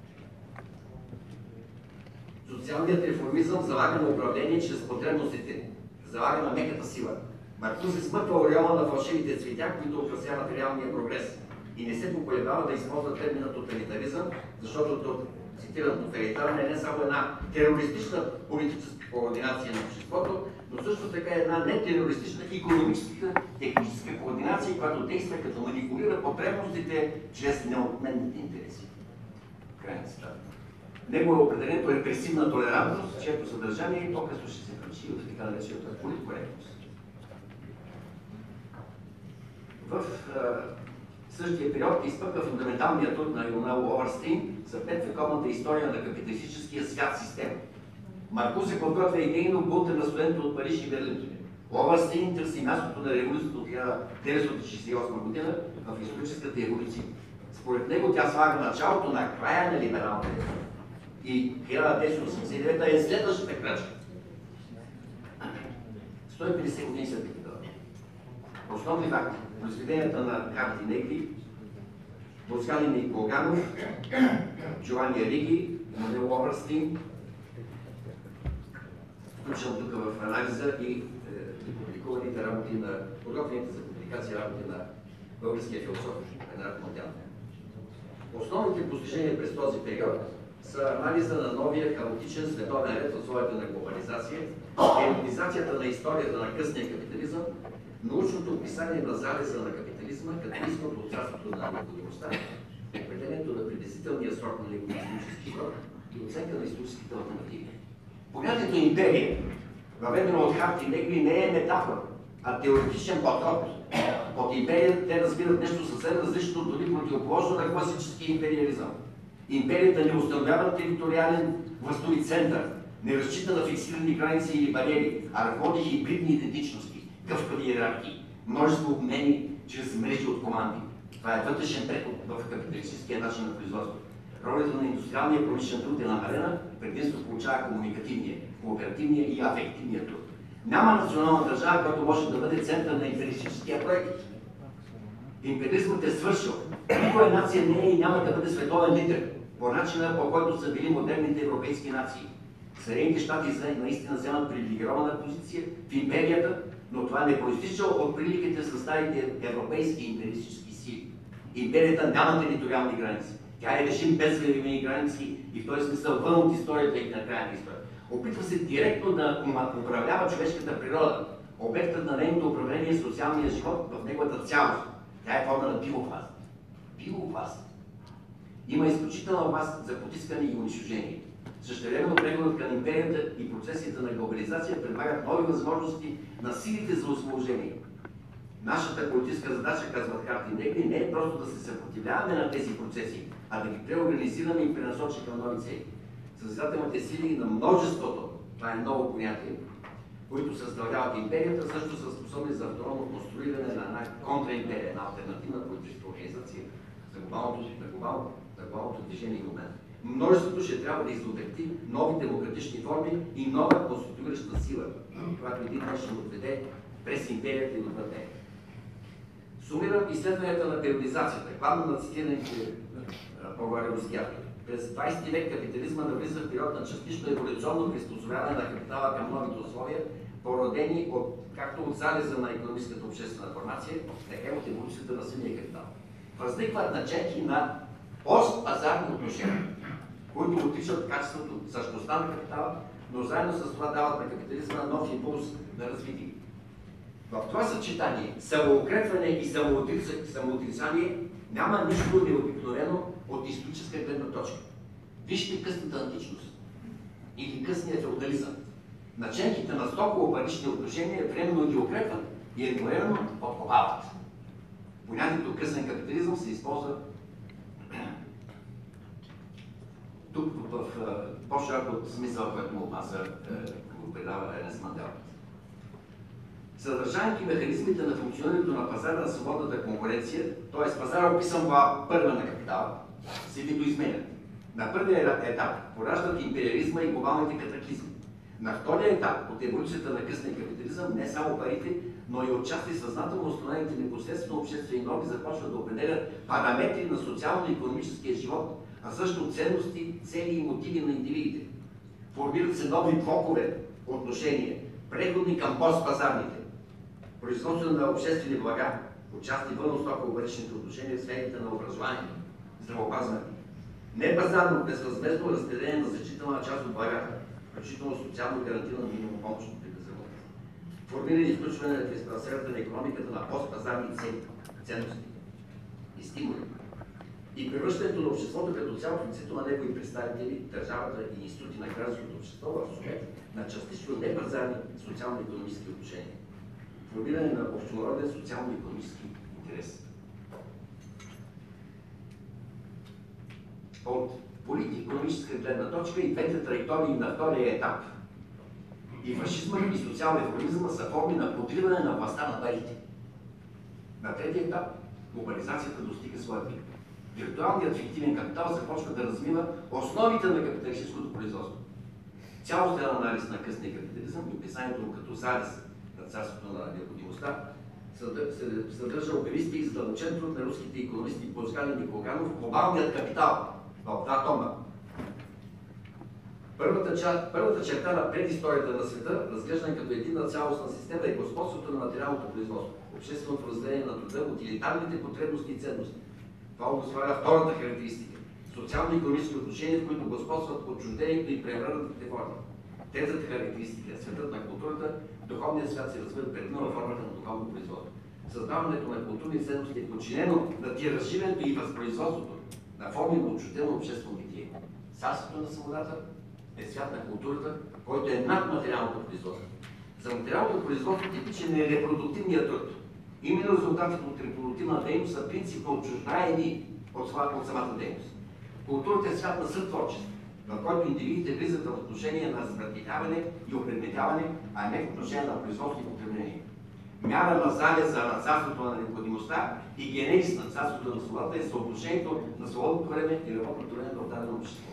Социалният реформизъм залага на управление чрез потребностите, залага на меката сила. Маркузе смъква ореола на фалшивите цветя, които украсяват реалния прогрес и не се поколебава да използва термина тоталитаризъм, защото, цитирам, тоталитарна е не само една терористична политическа координация на обществото, но също така е една нетерористична икономическа, техническа координация, която действа като манипулира потребностите чрез неотменните интереси. Крайна цитата. Негово определението е репресивна толерантност, чието съдържание по-късно ще се включи в така наречената политкоректност. В а, същия период изпъква фундаменталният труд на Юнал Оверстин за петвековната история на капиталистическия свят система. Маркузе подготвя идейно бунта на студентите от Париж и Берлин. Оверстин търси мястото на революцията от хиляда деветстотин шестдесет и осма година в историческата еволюция. Според него тя слага началото на края на либералната реформа. И хиляда деветстотин осемдесет и девета е следващата крачка. сто и петдесет години след това. Основни факти. Произведенията на Карти Негри, Боскалин и Колганов, Джовани Риги, Модел Оверстин, включвам тук в анализа и е, публикуваните работи на подготвените за публикация работи на българския философ Енрат Модян. Основните постижения през този период са анализа на новия хаотичен световен ред в условията на глобализация, реализацията на историята на късния капитализъм, научното описание на залеза на капитализма като изход от царството на необходимостта, определението на приблизителния срок на неговия исторически срок и оценка на историческите алтернативи. Понятието империя, въведено от Харти Негри, не е метафора, а теоретичен подход. Под империя те разбират нещо съвсем различно, дори противоположно на класически империализъм. Империята не установява териториален властови център, не разчита на фиксирани граници или бариери, а ръководи хибридни идентичности, гъвкави иерархии, множество обмени чрез мрежи от команди. Това е вътрешен преход в капиталистическия начин на производство. Ролята на индустриалния промишлен труд е намалена, предимство получава комуникативния, кооперативния и афективния труд. Няма национална държава, която може да бъде център на империалистическия проект. Империализмът е свършил. Никоя нация не е и няма да бъде световен лидер по начина, по който са били модерните европейски нации. Съединените щати наистина вземат привилегирована позиция в империята, но това не произтича от приликите с старите европейски империалистически сили. Империята няма териториални граници. Тя е режим без времени граници и в този смисъл вън от историята и на края на историята. Опитва се директно да управлява човешката природа. Обектът на нейното управление е социалния живот в неговата цялост. Тя е форма на биоопасност. Биоопасност. Има изключителна опасност за потискане и унищожение. Същевременно преходът към империята и процесите на глобализация предлагат нови възможности на силите за освобождение. Нашата политическа задача, казват Харти Негри, не е просто да се съпротивляваме на тези процеси, а да ги преорганизираме и пренасочим към нови цели. Създателните сили на множеството, това е ново понятие, които съставляват империята, също са способни за автономно конструиране на една контраимперия, една алтернативна политическа организация за глобалното, за глобалното, за глобалното движение и момент. Множеството ще трябва да изобрети нови демократични форми и нова конституираща сила, която един ден ще отведе през империята и отвъд нея. Сумирам изследванията на периодизацията, главно на цитираните по-горе руски автори. През двайсети век капитализма навлиза в период на частично еволюционно приспособяване на капитала към новите условия, породени от, както от залеза на икономическата обществена формация, така и от еволюцията на силния капитал. Възникват наченки на постпазарни отношения, които отричат качеството, същността на капитала, но заедно с това дават на капитализма нов импулс на развитие. В това съчетание самоукрепване и самоотрицание няма нищо необикновено от историческа гледна точка. Вижте късната античност или късния феодализъм. Наченките на стоково-парични отношения временно ги укрепват и едновременно подкопават. Понятието късен капитализъм се използва тук в по-широк от смисъл, който му опаса го предава Ернест Мандел. Съдържанието и механизмите на функционирането на пазара на свободната конкуренция, т.е. пазара, описан в първа на капитала, се видоизменят. На първия етап пораждат империализма и глобалните катаклизми. На втория етап от еволюцията на късния капитализъм не само парите, но и отчасти съзнателно установените непосредствено обществени норми започват да определят параметри на социално-икономическия живот, а също ценности, цели и мотиви на индивидите. Формират се нови блокове отношения, преходни към постпазарните. Производство на обществени блага, участие вън от стоково-паричните отношения в сферите на образованието, здравеопазването. Непазарно, безвъзмездно разделение на значителна част от благата, включително социално гарантирана минимум помощното при безработица. Формиране и включване в сферата на икономиката на постпазарни цели, ценности и стимули. И превръщането на обществото като цяло в лицето на негови представители, държавата и институти на гражданското общество в субект на частично непазарни социално-икономически отношения. Формиране на общонароден социално-икономически интерес. От политико-икономическа гледна точка и двете траектории на втория етап и фашизмът и социалния реформизъм са форми на подриване на властта на парите. На третия етап глобализацията достига своя пик. Виртуалният фиктивен капитал започва да размива основите на капиталистическото производство. Цялостен анализ на късния капитализъм и описанието му като залез на царството на необходимостта съдържа обемисти и задълбочен труд на руските икономисти Пускан и Николганов «Глобалният капитал» в два тома. Първата, част, първата черта на предисторията на света, разглеждана като единна цялостна система, е господството на материалното производство, общественото разделение на труда, утилитарните потребности и ценности. Това обуславя втората характеристика – социално-икономически отношения, в които господстват отчуждението и превърнатите форми. Третата характеристика, светът на културата, духовният свят се развива предимно във формата на духовно производство. Създаването на културни ценности е подчинено на тиражирането и възпроизводството на форми на отчуждено обществено битие. Царството на свободата е свят на културата, който е над материалното производство. За материалното производство типичен е репродуктивният труд. Именно резултатите от репродуктивна дейност са принципно отчуждаеми от, от самата дейност. Културата е свят на сътворчество, в който индивидите влизат в отношение на разбратяване и опредметяване, а не в отношение на производство и потребление. Мяра на залеза на царството на необходимостта и генезис на царството на свободата е съотношението на свободното време и работното време в дадено общество.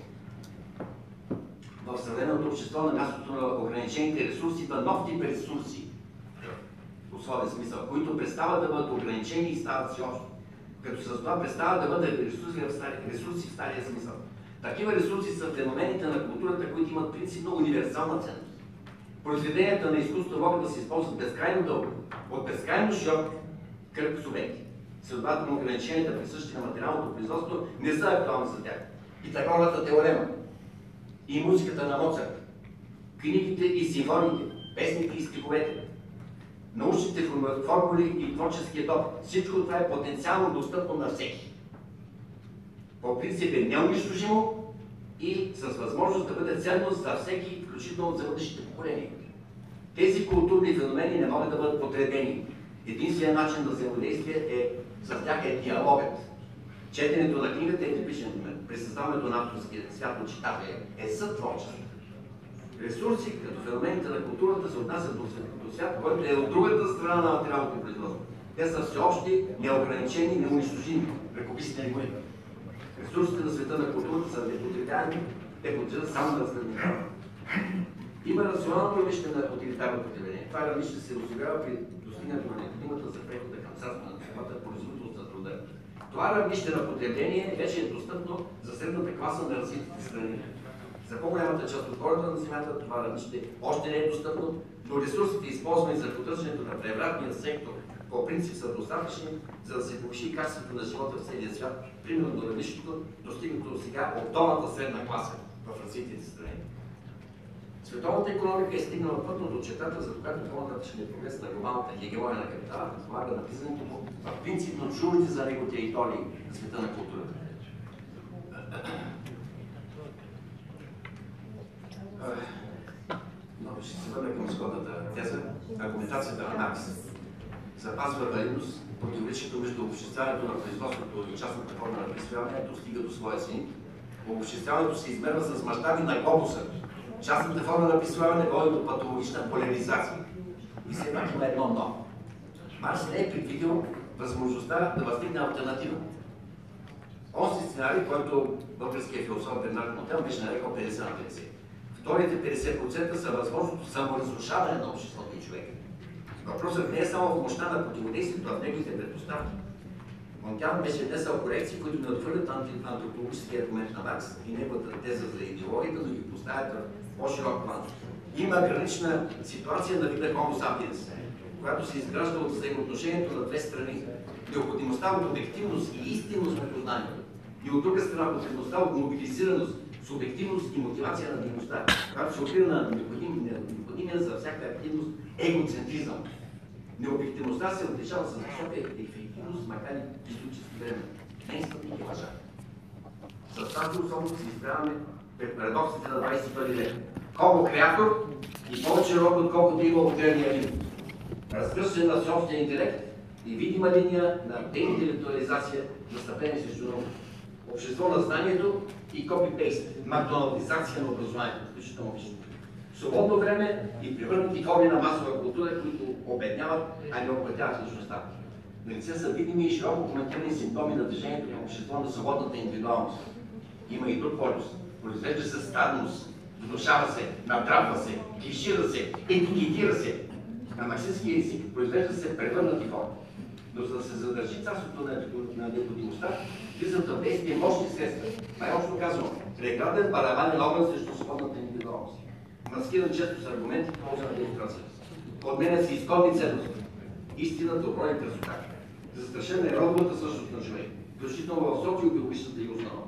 В съвременното общество на мястото на ограничените ресурси идва нов тип ресурси, в условен смисъл, които престават да бъдат ограничени и стават всеобщи. Като с това престават да бъдат ресурси в, стари, ресурси в стария смисъл. Такива ресурси са феномените на културата, които имат принципно универсална ценност. Произведенията на изкуството могат да се използват безкрайно дълго, от безкрайно широк кръг субекти. Следователно, ограниченията, присъщи на материалното производство, не са актуални за тях. Питагоровата теорема, и музиката на Моцарт, книгите и симфониите, песните и стиховете, научните формули и творческият опит. Всичко това е потенциално достъпно на всеки. По принцип е неунищожимо и с възможност да бъде ценност за всеки, включително за бъдещите поколения. Тези културни феномени не могат да бъдат потребени. Единственият начин на взаимодействие е за тях е диалогът. Четенето на книгата е типичен момент. При създаването на авторския свят от читателя е сътворчество. Ресурси, като феномените на културата, се отнасят до свят, който е от другата страна на материалното производство. Те са всеобщи, неограничени, неунищожими, ръкописни регули. Ресурсите на света на културата са непотребяеми, те подлежат само на разграничаване. Има рационално равнище на утилитарно потребление. Това равнище се осигурява при достигането на необходимата за прехода към царство на самата производителност на труда. Това равнище на потребление вече е достъпно за средната класа на развитите страни. За по-голямата част от хората на земята това равнище още не е достъпно, но ресурсите, използвани за поддържането на превратния сектор, по принцип са достатъчни, за да се повиши качеството на живота в целия свят, примерно до равнището, достигнато сега от долната средна класа в развитите страни. Световната икономика е стигнала пътно до чертата, за която по-нататъчният прогрес на глобалната хегемония на капитала предполага навлизането му в принципно чуждите за него територии на света на културата. Но ще се върна към сходната теза. Аргументацията на Маркс запазва валидност, противоречието между обществяването на производството и частната форма на присвояването стига до своя си. Обществяването се измерва с мащаби на глобуса. Частната форма на присвояване води до патологична поляризация. И все пак има едно но. Маркс не е предвидил възможността да възникне алтернатива. Онзи сценарий, който българският философ Бернард Мотел беше нарекал петдесет на петдесет. Вторите петдесет процента са възможното саморазрушаване на обществото и човека. Въпросът не е само в мощта на противодействието, а в неговите предпоставки. Монтян беше внесъл корекции, които не отвърлят антропологическия аргумент на Маркс и неговата теза за идеологията, но ги поставят в по-широк план. Има гранична ситуация на вида Homo sapiens, която се изгражда от взаимоотношението на две страни. Необходимостта от обективност и истинност на познанието. И от друга страна потребността от мобилизираност, субективност и мотивация на дейността, която се опира на необходимия за всяка активност егоцентризъм. Необективността се отличава с висока ефективност, макар и исторически време. Нействата и лъжа. С тази особеност се изправяме пред парадоксите на двадесет и първи век. Колко креатор и повече роб, отколкото има в древния Рим. Разгръщане на всеобщия интелект и видима линия на деинтелектуализация, настъпление срещу наука. Общество на знанието и копи-пейст, макдоналдизация на образованието, включително обществото. Свободно време и превърнати форми на масова култура, които обедняват, а не обогатяват личността. Налице са видими и широко коментирани симптоми на движението на общество на свободната индивидуалност. Има и друг полюс. Произвежда се стадност, внушава се, натрапва се, клишира се, етикетира се. На марксистски език произвежда се превърнати форми. Но за да се задържи царството на необходимостта, влизат в действие мощни средства. Най-общо казвам, преграден параванен образ срещу свободната индивидуалност. Маскиран често с аргументи в полза на демокрацията. Подменят се изконни ценности. Истина, добро и красота. Застрашена е родовата същност на човек, включително в социо-биологичната и основа.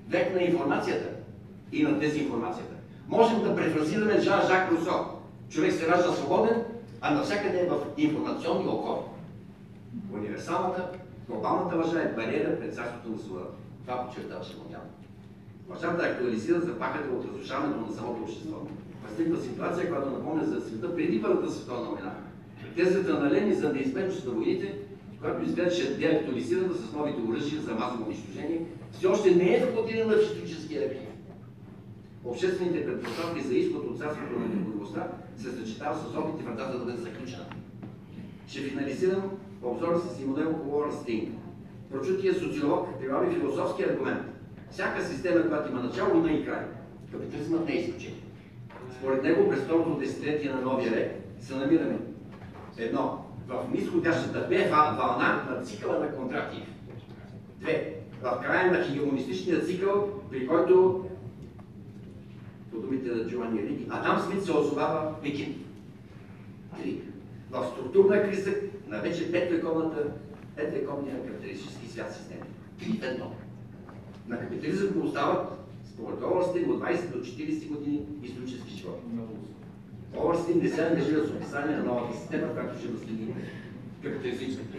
век на информацията и на дезинформацията. Можем да префразираме Жан-Жак Русо. Човек се ражда свободен, а навсякъде е в информационни окови. Универсалната, глобалната лъжа е бариера пред царството на свобода. Това подчертаваше Мондиал. Лъжата актуализира заплахата от разрушаването на самото общество. Възниква ситуация, която напомня за света преди Първата световна война. Тезата на Ленин за неизбежност на войните, която изглеждаше деактуализирана с новите оръжия за масово унищожение, все още не е входирана в историческия архив. Обществените предпоставки за изход от царството на необходимостта се съчетава с опити вратата да бъде заключена. Ще финализирам обзора с Имануел Уорнстейн. Прочутия социолог прибави философски аргумент. Всяка система, която има начало, има и край. Капитализмът не е изключение. Според него, през второто десетилетие на новия век се намираме едно в нисходящата бе вълна на цикъла на контрактив. Две. В края на хегемонистичния цикъл, при който, по думите на Джовани Риги, Адам Смит се озовава Пекин. Три. В структурна криза на вече петвековната, петвековния капиталистически свят система. Три в едно. На капитализъм му остават, според Уорнстейн, от двайсет до четирийсет години исторически живот. Уорнстейн не се ангажира с описание на новата система, която ще наследи капиталистическата.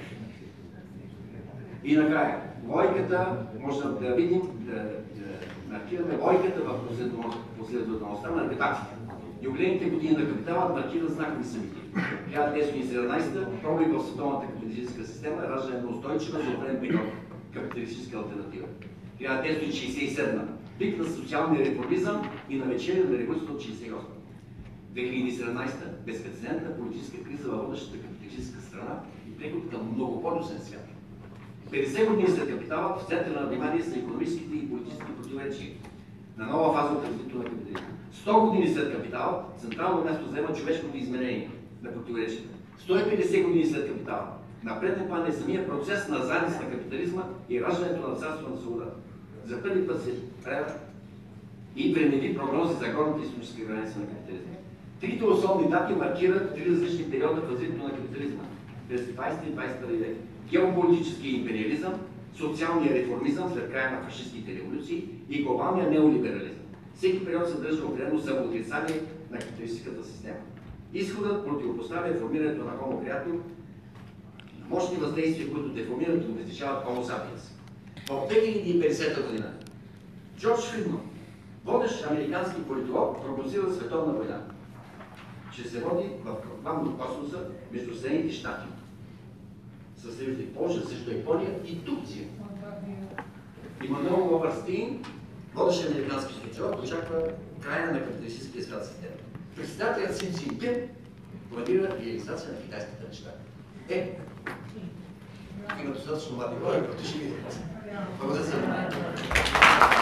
И накрая, логиката, може да видим, да, да маркираме логиката в последователността на дебатите. Юбилейните години на капитала маркират знакови събития. хиляда деветстотин и седемнадесета пробив в световната капиталистическа система, раждане на устойчива за определен период капиталистическа альтернатива. хиляда деветстотин шейсет и седма пик на социалния реформизъм и на вечеря на революцията от шейсет и осма. две хиляди и седемнадесета безпрецедентна политическа криза във водещата капиталистическа страна и преход към многополюсен свят. петдесет години след капитала в центъра на внимание са икономическите и политически противоречия на нова фаза от развитието на капитализма. сто години след капитала централно място заема човешкото измерение на противоречията. сто и петдесет години след капитала на преден план е самия процес на задница на капитализма и раждането на царство на свобода. За първи път се правят и времеви прогнози за горната историческа граница на капитализма. Трите основни дати маркират три различни периода в развитието на капитализма през двайсети и двайсет и първи век. Геополитическия империализъм, социалния реформизъм след края на фашистските революции и глобалния неолиберализъм. Всеки период съдържа определено самоотрицание на капиталистическата система. Изходът противопоставя формирането на Homo creator, мощни въздействия, които деформират и обезличават Homo sapiens. В две хиляди и петдесета година Джордж Фридман, водещ американски политолог, прогнозира световна война. Ще се води в квантум космоса между Съединените щати, със съюзник Полша, срещу Япония и Турция. Имануел Уорнстейн, водещ американски социолог, очаква края на капиталистическия свят система. Председателят Си Цзинпин планира реализация на китайските неща. Е, има достатъчно млади хора, които ще видят. Благодаря за вниманието.